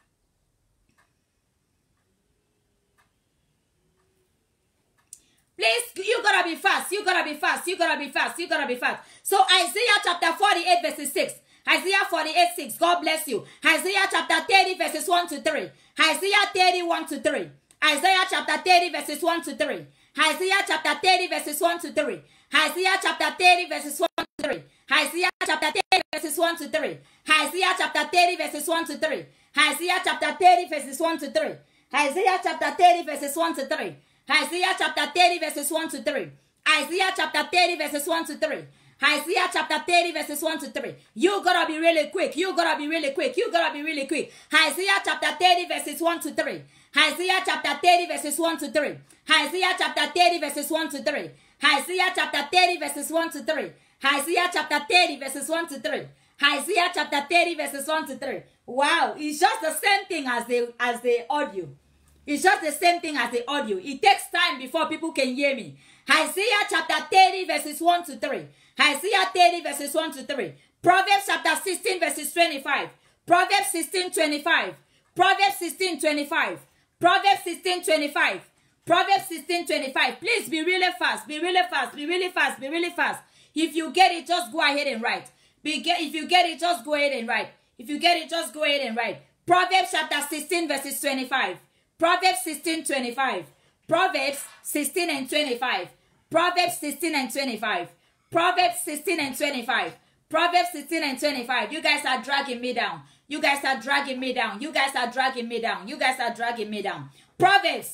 Please, you gotta be fast. You gotta be fast. You gotta be fast. You gotta be fast. So Isaiah chapter 48, verses 6. Isaiah 48, 6. God bless you. Isaiah chapter 30, verses 1 to 3. Isaiah 30, 1 to 3. Isaiah chapter 30, verses 1 to 3. Isaiah chapter 30, verses 1 to 3. Isaiah chapter 30, verses 1 to 3. Isaiah chapter 30, verses 1 to 3. Isaiah chapter 30, verses 1 to 3. Isaiah chapter 30, verses 1 to 3. Isaiah chapter 30, verses 1 to 3. Isaiah chapter 30, verses 1 to 3. Isaiah chapter 30, verses 1 to 3. Isaiah chapter 30, verses 1 to 3. You gotta be really quick. You gotta be really quick. You gotta be really quick. Isaiah chapter 30, verses 1 to 3. Isaiah chapter 30, verses 1 to 3. Isaiah chapter 30, verses 1 to 3. Isaiah chapter 30, verses 1 to 3. Isaiah chapter 30, verses 1 to 3. Isaiah chapter 30, verses 1 to 3. Wow, it's just the same thing as the audio. It's just the same thing as the audio. It takes time before people can hear me. Isaiah chapter 30, verses 1 to 3. Isaiah 30, verses 1 to 3. Proverbs chapter 16, verses 25. Proverbs 16, 25. Proverbs 16, 25. Proverbs 16, 25. Proverbs 16, 25. Please be really fast. Be really fast. Be really fast. Be really fast. If you get it, just go ahead and write. If you get it, just go ahead and write. If you get it, just go ahead and write. Proverbs chapter 16, verses 25. Proverbs 16, 25. Proverbs 16 and 25. Proverbs 16 and 25. Proverbs 16 and 25. Proverbs 16 and 25. You guys are dragging me down. You guys are dragging me down. You guys are dragging me down. You guys are dragging me down. Proverbs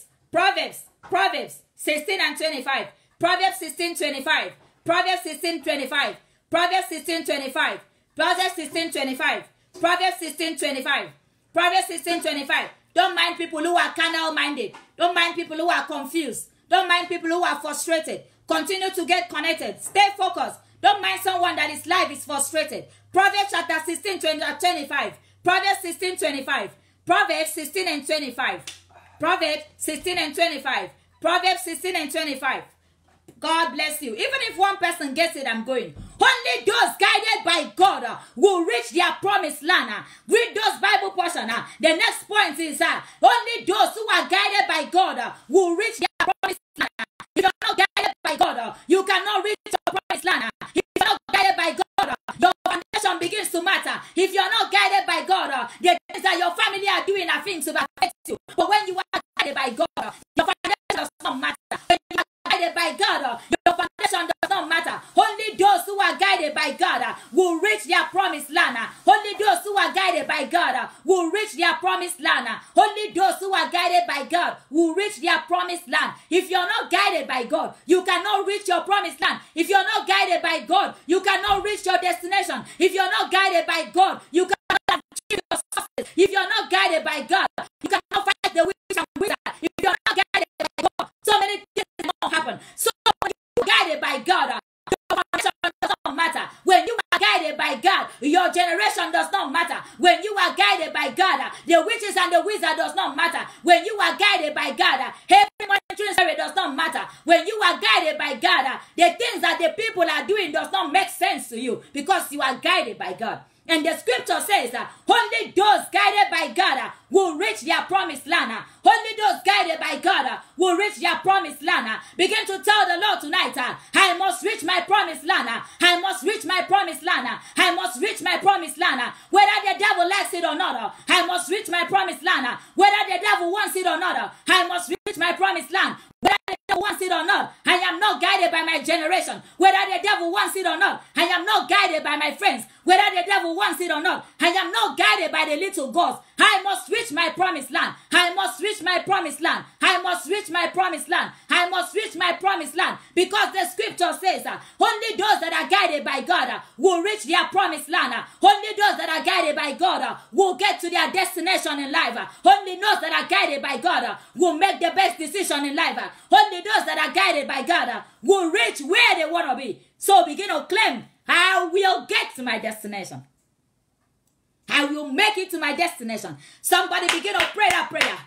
16 and 25. Proverbs 16, 25. Proverbs 16, 25. Proverbs 16, 25. Proverbs 16, 25. Proverbs 16, 25. Proverbs 16, 25. Don't mind people who are carnal-minded. Don't mind people who are confused. Don't mind people who are frustrated. Continue to get connected. Stay focused. Don't mind someone that his life is frustrated. Proverbs chapter 16, 25. Proverbs 16, 25. Proverbs 16 and 25. Proverbs 16 and 25. Proverbs 16 and 25. God bless you. Even if one person gets it, I'm going. Only those guided by God will reach their promised land. Read those Bible portion. The next point is only those who are guided by God will reach their promised land. If you're not guided by God, you cannot reach your promised land. If you're not guided by God, your foundation begins to matter. If you're not guided by God, the things that your family are doing are things to affect you. But when you are guided by God, your foundation does not matter. When you are guided by God, your foundation does not matter. Only those who are guided by God will reach their promised land. Only those who are guided by God will reach their promised land. Only those who are guided by God will reach their promised land. If you're not guided by God, you cannot reach your promised land. If you're not guided by God, you cannot reach your destination. If you're not guided by God, you cannot achieve your success. If you're not guided by God, you cannot fight the witch and wizard. If you're not guided by God, so many things will happen. So when you're guided by God, your foundation does not matter. When you are guided by God, your generation does not matter. When you are guided by God, the witches and the wizard does not matter. When you are guided by God, every monitoring spirit does not matter. When you are guided by God, the things that the people are doing does not make sense to you because you are guided by God. And the scripture says that only those guided by God will reach their promised land. Only those guided by God will reach their promised land. Begin to tell the Lord tonight, I must reach my promised land. I must reach my promised land. I must reach my promised land. Whether the devil likes it or not, I must reach my promised land. Whether the devil wants it or not, I must reach my promised land. Whether the devil wants it or not, I am not guided by my generation, whether the devil wants it or not. I am not guided by my friends, whether the devil wants it or not. I am not guided by the little gods. I must reach my promised land. I must reach my promised land. I must reach my promised land. I must reach my promised land. Because the scripture says only those that are guided by God will reach their promised land. Only those that are guided by God will get to their destination in life. Only those that are guided by God will make the best decision in life. Only those that are guided by God will reach where they want to be. So begin to claim, I will get to my destination. I will make it to my destination. Somebody begin to pray that prayer.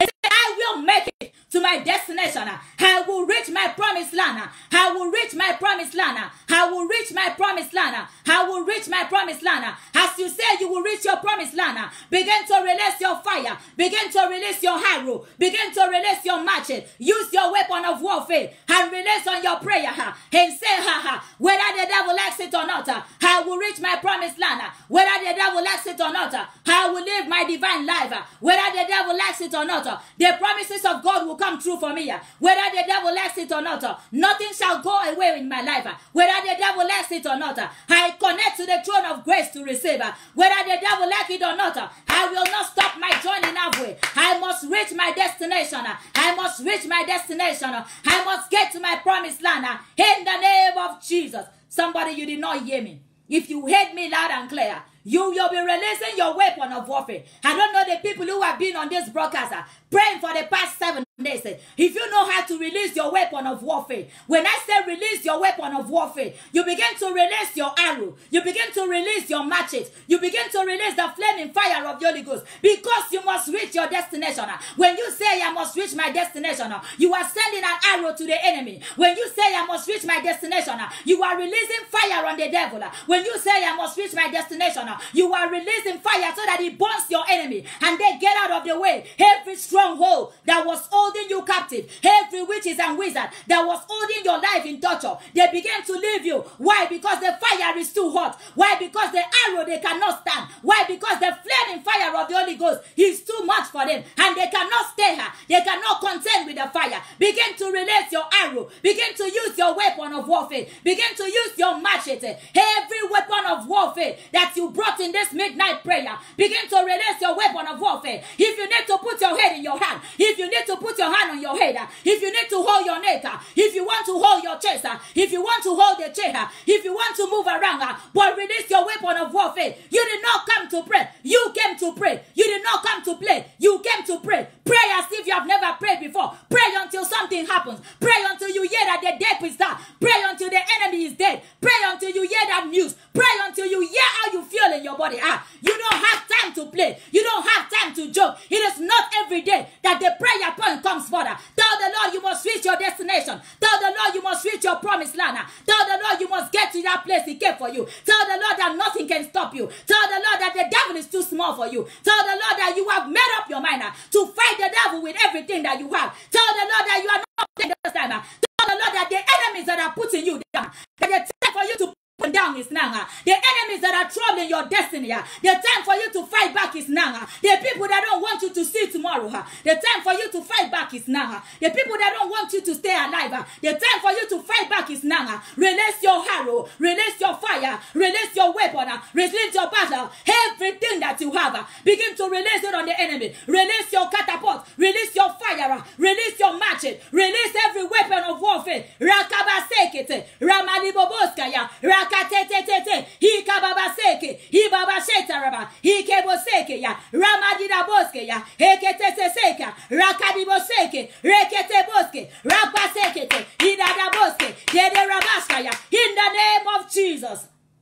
I will make it to my destination. I will reach my promised land. I will reach my promised land. I will reach my promised land. I will reach my promised land. As you say you will reach your promised land, begin to release your fire. Begin to release your arrow. Begin to release your machete. Use your weapon of warfare and release on your prayer. And say, whether the devil likes it or not, I will reach my promised land. Whether the devil likes it or not, I will live my divine life. Whether the devil likes it or not, the promises of God will come true for me. Whether the devil likes it or not, nothing shall go away in my life. Whether the devil likes it or not, I connect to the throne of grace to receive. Whether the devil likes it or not, I will not stop my journey halfway. I must reach my destination. I must reach my destination. I must get to my promised land. In the name of Jesus. Somebody, you did not hear me. If you heard me loud and clear, you will be releasing your weapon of warfare. I don't know the people who have been on this broadcast praying for the past 7 days. If you know how to release your weapon of warfare, when I say release your weapon of warfare, you begin to release your arrow. You begin to release your machete. You begin to release the flaming fire of the Holy Ghost, because you must reach your destination. When you say I must reach my destination, you are sending an arrow to the enemy. When you say I must reach my destination, you are releasing fire on the devil. When you say I must reach my destination, you are releasing fire so that it burns your enemy and they get out of the way. Every stronghold that was holding you captive, every witches and wizard that was holding your life in torture, they begin to leave you. Why? Because the fire is too hot. Why? Because the arrow they cannot stand. Why? Because the flaming fire of the Holy Ghost is too much for them and they cannot stay here. They cannot contend with the fire. Begin to release your arrow. Begin to use your weapon of warfare. Begin to use your machete. Every weapon of warfare that you brought in this midnight prayer, begin to release your weapon of warfare. If you need to put your head in your hand, if you need to put your hand on your head, if you need to hold your neck, if you want to hold your chest, if you want to hold the chair, if you want to move around, but release your weapon of warfare. You did not come to pray. You came to pray. You did not come to play. You came to pray. Pray as if you have never prayed before. Pray until something happens. Pray until you hear that the death is done. Pray until the enemy is dead. Pray until you hear that news. Pray until you hear how you feel in your body. You don't have time to play. You don't have time to joke. It is not every day that the prayer point comes further. Tell the Lord you must reach your destination. Tell the Lord you must reach your promised land. Tell the Lord you must get to that place He kept for you. Tell the Lord that nothing can stop you. Tell the Lord that the devil is too small for you. Tell the Lord that you have made up your mind to fight the devil with everything that you have. Tell the Lord that you are not playing this time. Tell the Lord that the enemies that are putting you down, that it's time for you to put down is now. The enemies that are troubling your destiny, the time for you to fight back is now. The people that don't want you to see tomorrow, the time for you to fight back is now. The people that don't want you to stay alive, the time for you to fight back is now. Release your arrow, release your fire, release your weapon, release your battle, everything that you have. Begin to release it on the enemy. Release your catapult, release your fire, release your machete, release every weapon of warfare. Rakabasekete, Ramaliboboskaya, Rakatetete, Hikababaseke, Hibabashetaraba, Hikeboseke, Ramadida Boske, Heketeseka, Rakadiboseke, Reketeboske, Rapasekete, Hidadaboske, Yederabaskaya, in the name of Jesus.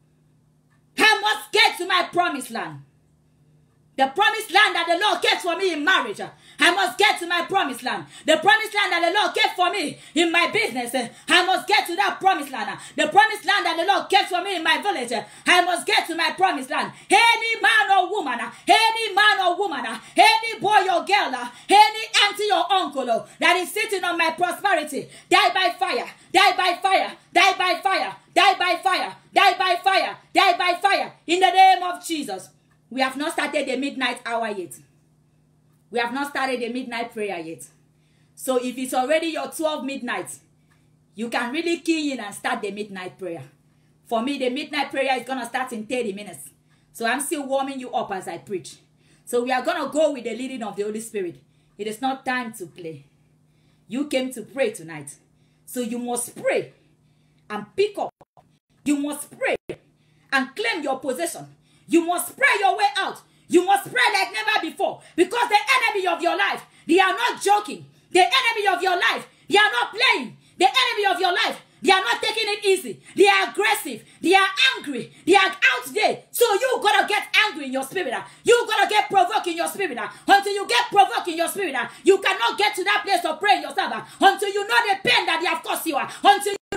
I must get to my promised land. The promised land that the Lord kept for me in marriage. I must get to my promised land. The promised land that the Lord kept for me in my business. I must get to that promised land. The promised land that the Lord kept for me in my village. I must get to my promised land. Any man or woman, any boy or girl, any auntie or uncle that is sitting on my prosperity, die by fire, die by fire, die by fire, die by fire, die by fire, die by fire. In the name of Jesus. We have not started the midnight hour yet. We have not started the midnight prayer yet. So if it's already your 12 midnight, you can really key in and start the midnight prayer. For me, the midnight prayer is going to start in 30 minutes. So I'm still warming you up as I preach. So we are going to go with the leading of the Holy Spirit. It is not time to play. You came to pray tonight. So you must pray and pick up. You must pray and claim your possession. You must pray your way out. You must pray like never before. Because the enemy of your life, they are not joking. The enemy of your life, they are not playing. The enemy of your life, they are not taking it easy. They are aggressive. They are angry. They are out there. So you gotta get angry in your spirit. You gotta get provoked in your spirit. Until you get provoked in your spirit, you cannot get to that place of praying yourself. Until you know the pain that they have caused you. Until you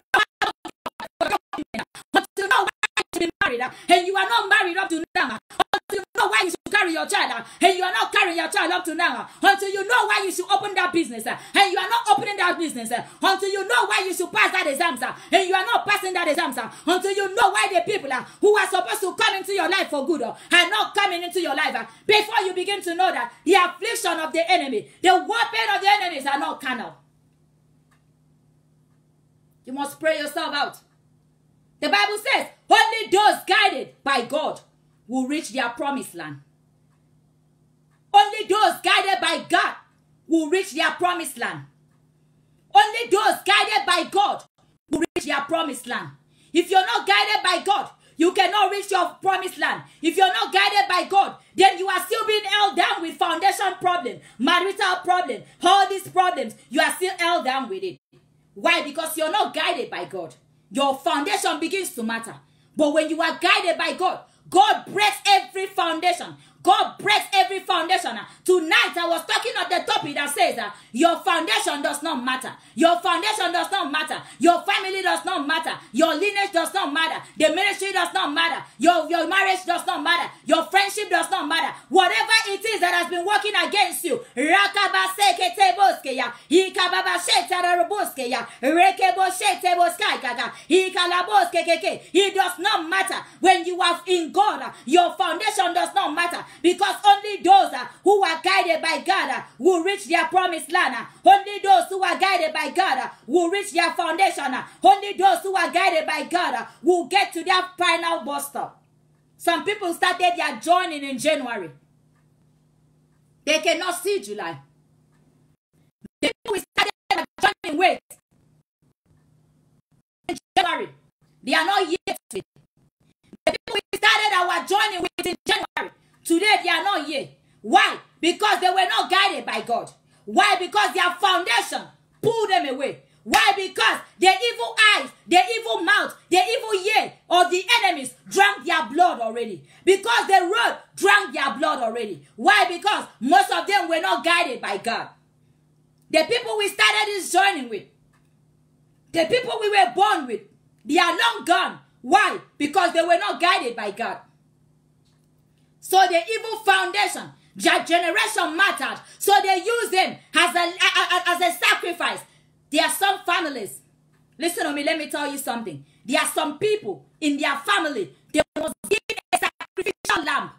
know why you should be married and you are not married up to now. Until you know why you should carry your child and you are not carrying your child up to now. Until you know why you should open that business and you are not opening that business. Until you know why you should pass that exam and you are not passing that exam. Until you know why the people who are supposed to come into your life for good are not coming into your life. Before you begin to know that the affliction of the enemy, the weapon of the enemies are not carnal. You must pray yourself out. The Bible says, only those guided by God will reach their promised land. Only those guided by God will reach their promised land. Only those guided by God will reach their promised land. If you're not guided by God, you cannot reach your promised land. If you're not guided by God, then you are still being held down with foundation problem, marital problem, all these problems. You are still held down with it. Why? Because you're not guided by God. Your foundation begins to matter. But when you are guided by God, God breaks every foundation. God breaks every foundation. Tonight I was talking on the topic that says your foundation does not matter. Your foundation does not matter. Your family does not matter. Your lineage does not matter. The ministry does not matter. Your marriage does not matter. Your friendship does not matter. Whatever it is that has been working against you, it does not matter. When you are in God, your foundation does not matter. Because only those who are guided by God will reach their promised land. Only those who are guided by God will reach their foundation. Only those who are guided by God will get to their final bus stop. Some people started their journey in January. They cannot see July. The people started their journey wait in January. They are not yet with. The people we started our journey with in January. Today they are not here. Why? Because they were not guided by God. Why? Because their foundation pulled them away. Why? Because the evil eyes, the evil mouth, the evil ear of the enemies drank their blood already. Because the road drank their blood already. Why? Because most of them were not guided by God. The people we started this journey with, the people we were born with, they are long gone. Why? Because they were not guided by God. So the evil foundation, their generation mattered. So they use them as a sacrifice. There are some families. Listen to me, let me tell you something. There are some people in their family, they must give a sacrificial lamb.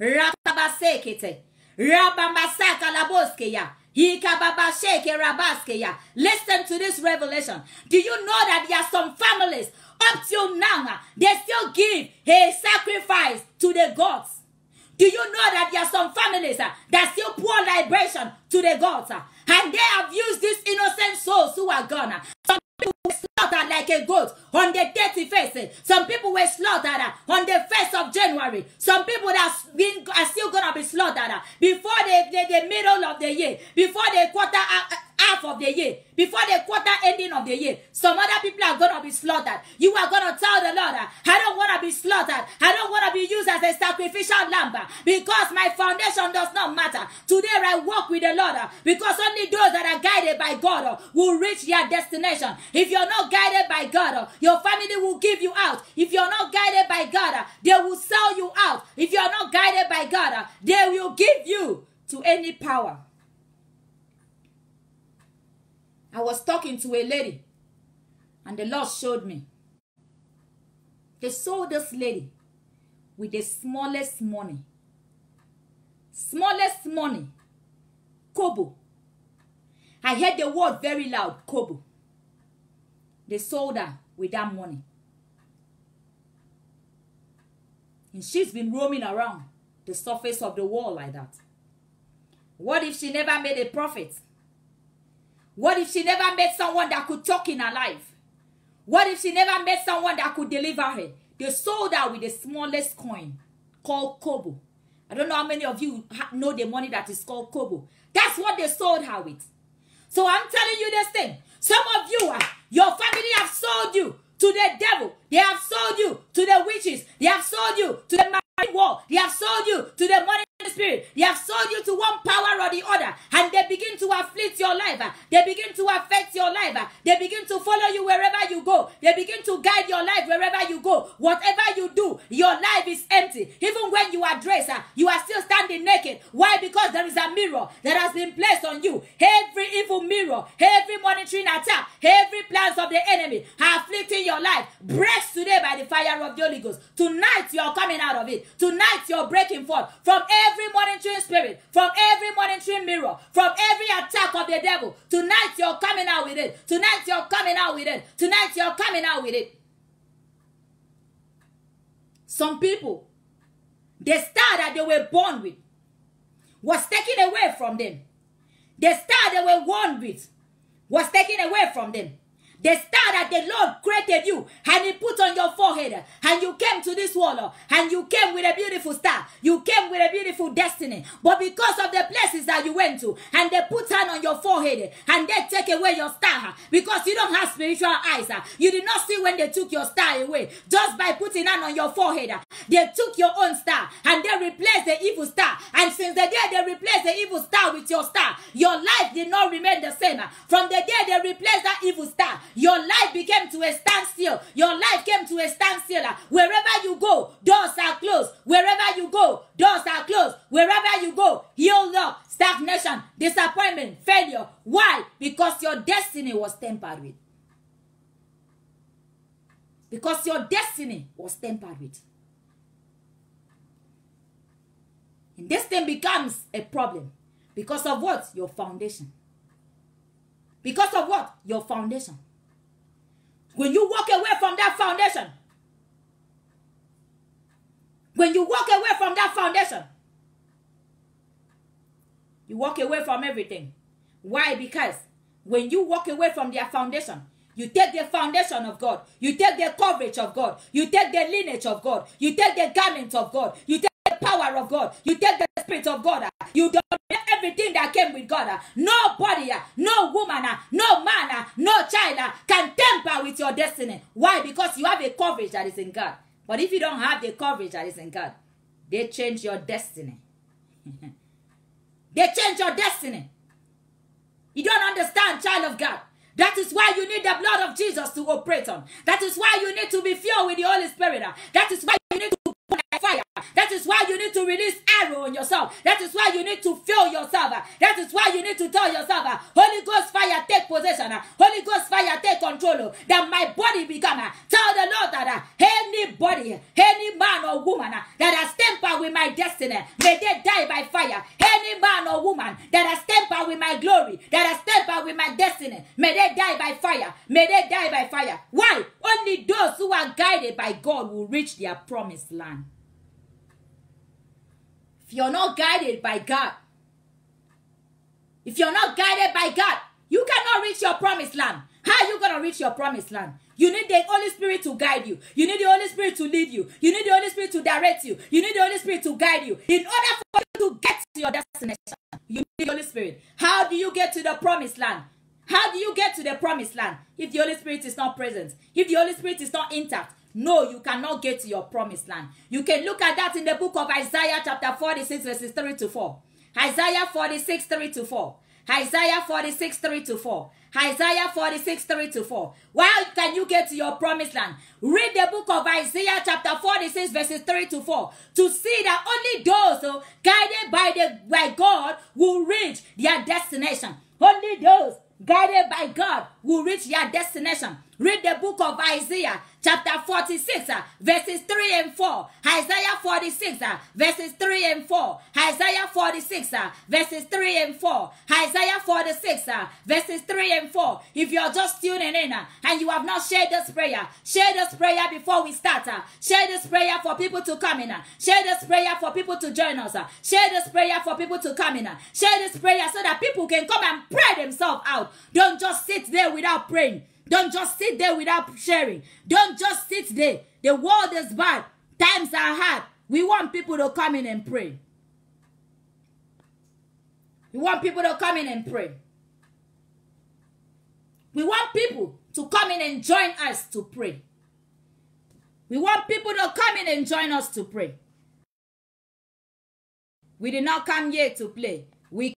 Listen to this revelation. Do you know that there are some families up till now, they still give a sacrifice to the gods? Do you know that there are some families that still pour libation to the gods? And they have used these innocent souls who are gone. Some people were slaughtered like a goat on the 31st. Some people were slaughtered on the 1st of January. Some people that are still going to be slaughtered before the middle of the year, before the quarter half of the year, before the quarter ending of the year. Some other people are going to be slaughtered. You are going to tell the Lord, I don't want to be slaughtered. I don't want to be used as a sacrificial lamb because my foundation does not matter. Today I walk with the Lord because only those that are guided by God will reach their destination. If you're not guided by God, your family will give you out. If you're not guided by God, they will sell you out. If you're not guided by God, they will give you to any power. I was talking to a lady and the Lord showed me. They saw this lady with the smallest money. Smallest money. Kobo. I heard the word very loud, Kobo. They sold her with that money. And she's been roaming around the surface of the world like that. What if she never made a prophet? What if she never met someone that could talk in her life? What if she never met someone that could deliver her? They sold her with the smallest coin called kobo. I don't know how many of you know the money that is called kobo. That's what they sold her with. So I'm telling you this thing. Some of you, your family have sold you to the devil. They have sold you to the witches. They have sold you to the marine war. They have sold you to the money spirit. They have sold you to one power or the other, and they begin to afflict your life. They begin to affect your life. They begin to follow you wherever you go. They begin to guide your life wherever you go. Whatever you do, your life is empty. Even when you are dressed, you are still standing naked. Why? Because there is a mirror that has been placed on you. Every evil mirror, every monitoring attack, every plans of the enemy are afflicting your life. Breaks today by the fire of the Holy Ghost. Tonight you are coming out of it. Tonight you are breaking forth from every monitoring spirit, from every monitoring mirror, from every attack of the devil. Tonight you're coming out with it. Tonight you're coming out with it. Tonight you're coming out with it. Some people, the star that they were born with was taken away from them. The star they were born with was taken away from them. The star that the Lord created you and he put on your forehead, and you came to this world and you came with a beautiful star. You came with a beautiful destiny. But because of the places that you went to, and they put hand on your forehead and they take away your star because you don't have spiritual eyes. You did not see when they took your star away. Just by putting hand on your forehead, they took your own star and they replaced the evil star. And since the day they replaced the evil star with your star, your life did not remain the same. From the day they replaced that evil star, your life became to a standstill. Your life came to a standstill. Wherever you go, doors are closed. Wherever you go, doors are closed. Wherever you go, healed up, stagnation, disappointment, failure. Why? Because your destiny was tampered with. Because your destiny was tampered with. And this thing becomes a problem. Because of what? Your foundation. Because of what? Your foundation. When you walk away from that foundation, when you walk away from that foundation, you walk away from everything. Why? Because when you walk away from their foundation, you take the foundation of God, you take the coverage of God, you take the lineage of God, you take the garment of God, you take the power of God, you take the spirit of God, you don't everything that came with God. Nobody, no woman, no man, no child can tamper with your destiny. Why? Because you have a coverage that is in God. But if you don't have the coverage that is in God, they change your destiny. They change your destiny. You don't understand, child of God. That is why you need the blood of Jesus to operate on. That is why you need to be filled with the Holy Spirit. That is why you need to put fire. That is why you need to release arrow on yourself. That is why you need to fill yourself. That is why you need to tell yourself, Holy Ghost fire take possession. Holy Ghost fire take control. That my body become. Tell the Lord that anybody, any man or woman that has tampered with my destiny, may they die by fire. Any man or woman that has tampered with my glory, that has tampered with my destiny, may they die by fire. May they die by fire. Why? Only those who are guided by God will reach their promised land. If you're not guided by God, if you're not guided by God, you cannot reach your promised land. How are you going to reach your promised land? You need the Holy Spirit to guide you. You need the Holy Spirit to lead you. You need the Holy Spirit to direct you. You need the Holy Spirit to guide you. In order for you to get to your destination, you need the Holy Spirit. How do you get to the promised land? How do you get to the promised land if the Holy Spirit is not present? If the Holy Spirit is not intact? No, you cannot get to your promised land. You can look at that in the book of Isaiah chapter 46 verses 3 to 4. Isaiah 46, 3 to 4. Isaiah 46, 3 to 4. Isaiah 46, 3 to 4. Why can you get to your promised land? Read the book of Isaiah chapter 46 verses 3 to 4 to see that only those guided by God will reach their destination. Only those guided by God will reach their destination. Read the book of Isaiah chapter 46, verses 3 and 4. Isaiah 46, verses 3 and 4. Isaiah 46, verses 3 and 4. Isaiah 46, verses 3 and 4. If you're just tuning in and you have not shared this prayer, share this prayer before we start. Share this prayer for people to come in. Share this prayer for people to join us. Share this prayer for people to come in. Share this prayer so that people can come and pray themselves out. Don't just sit there without praying. Don't just sit there without sharing. Don't just sit there. The world is bad. Times are hard. We want people to come in and pray. We want people to come in and pray. We want people to come in and join us to pray. We want people to come in and join us to pray. We did not come here to play. We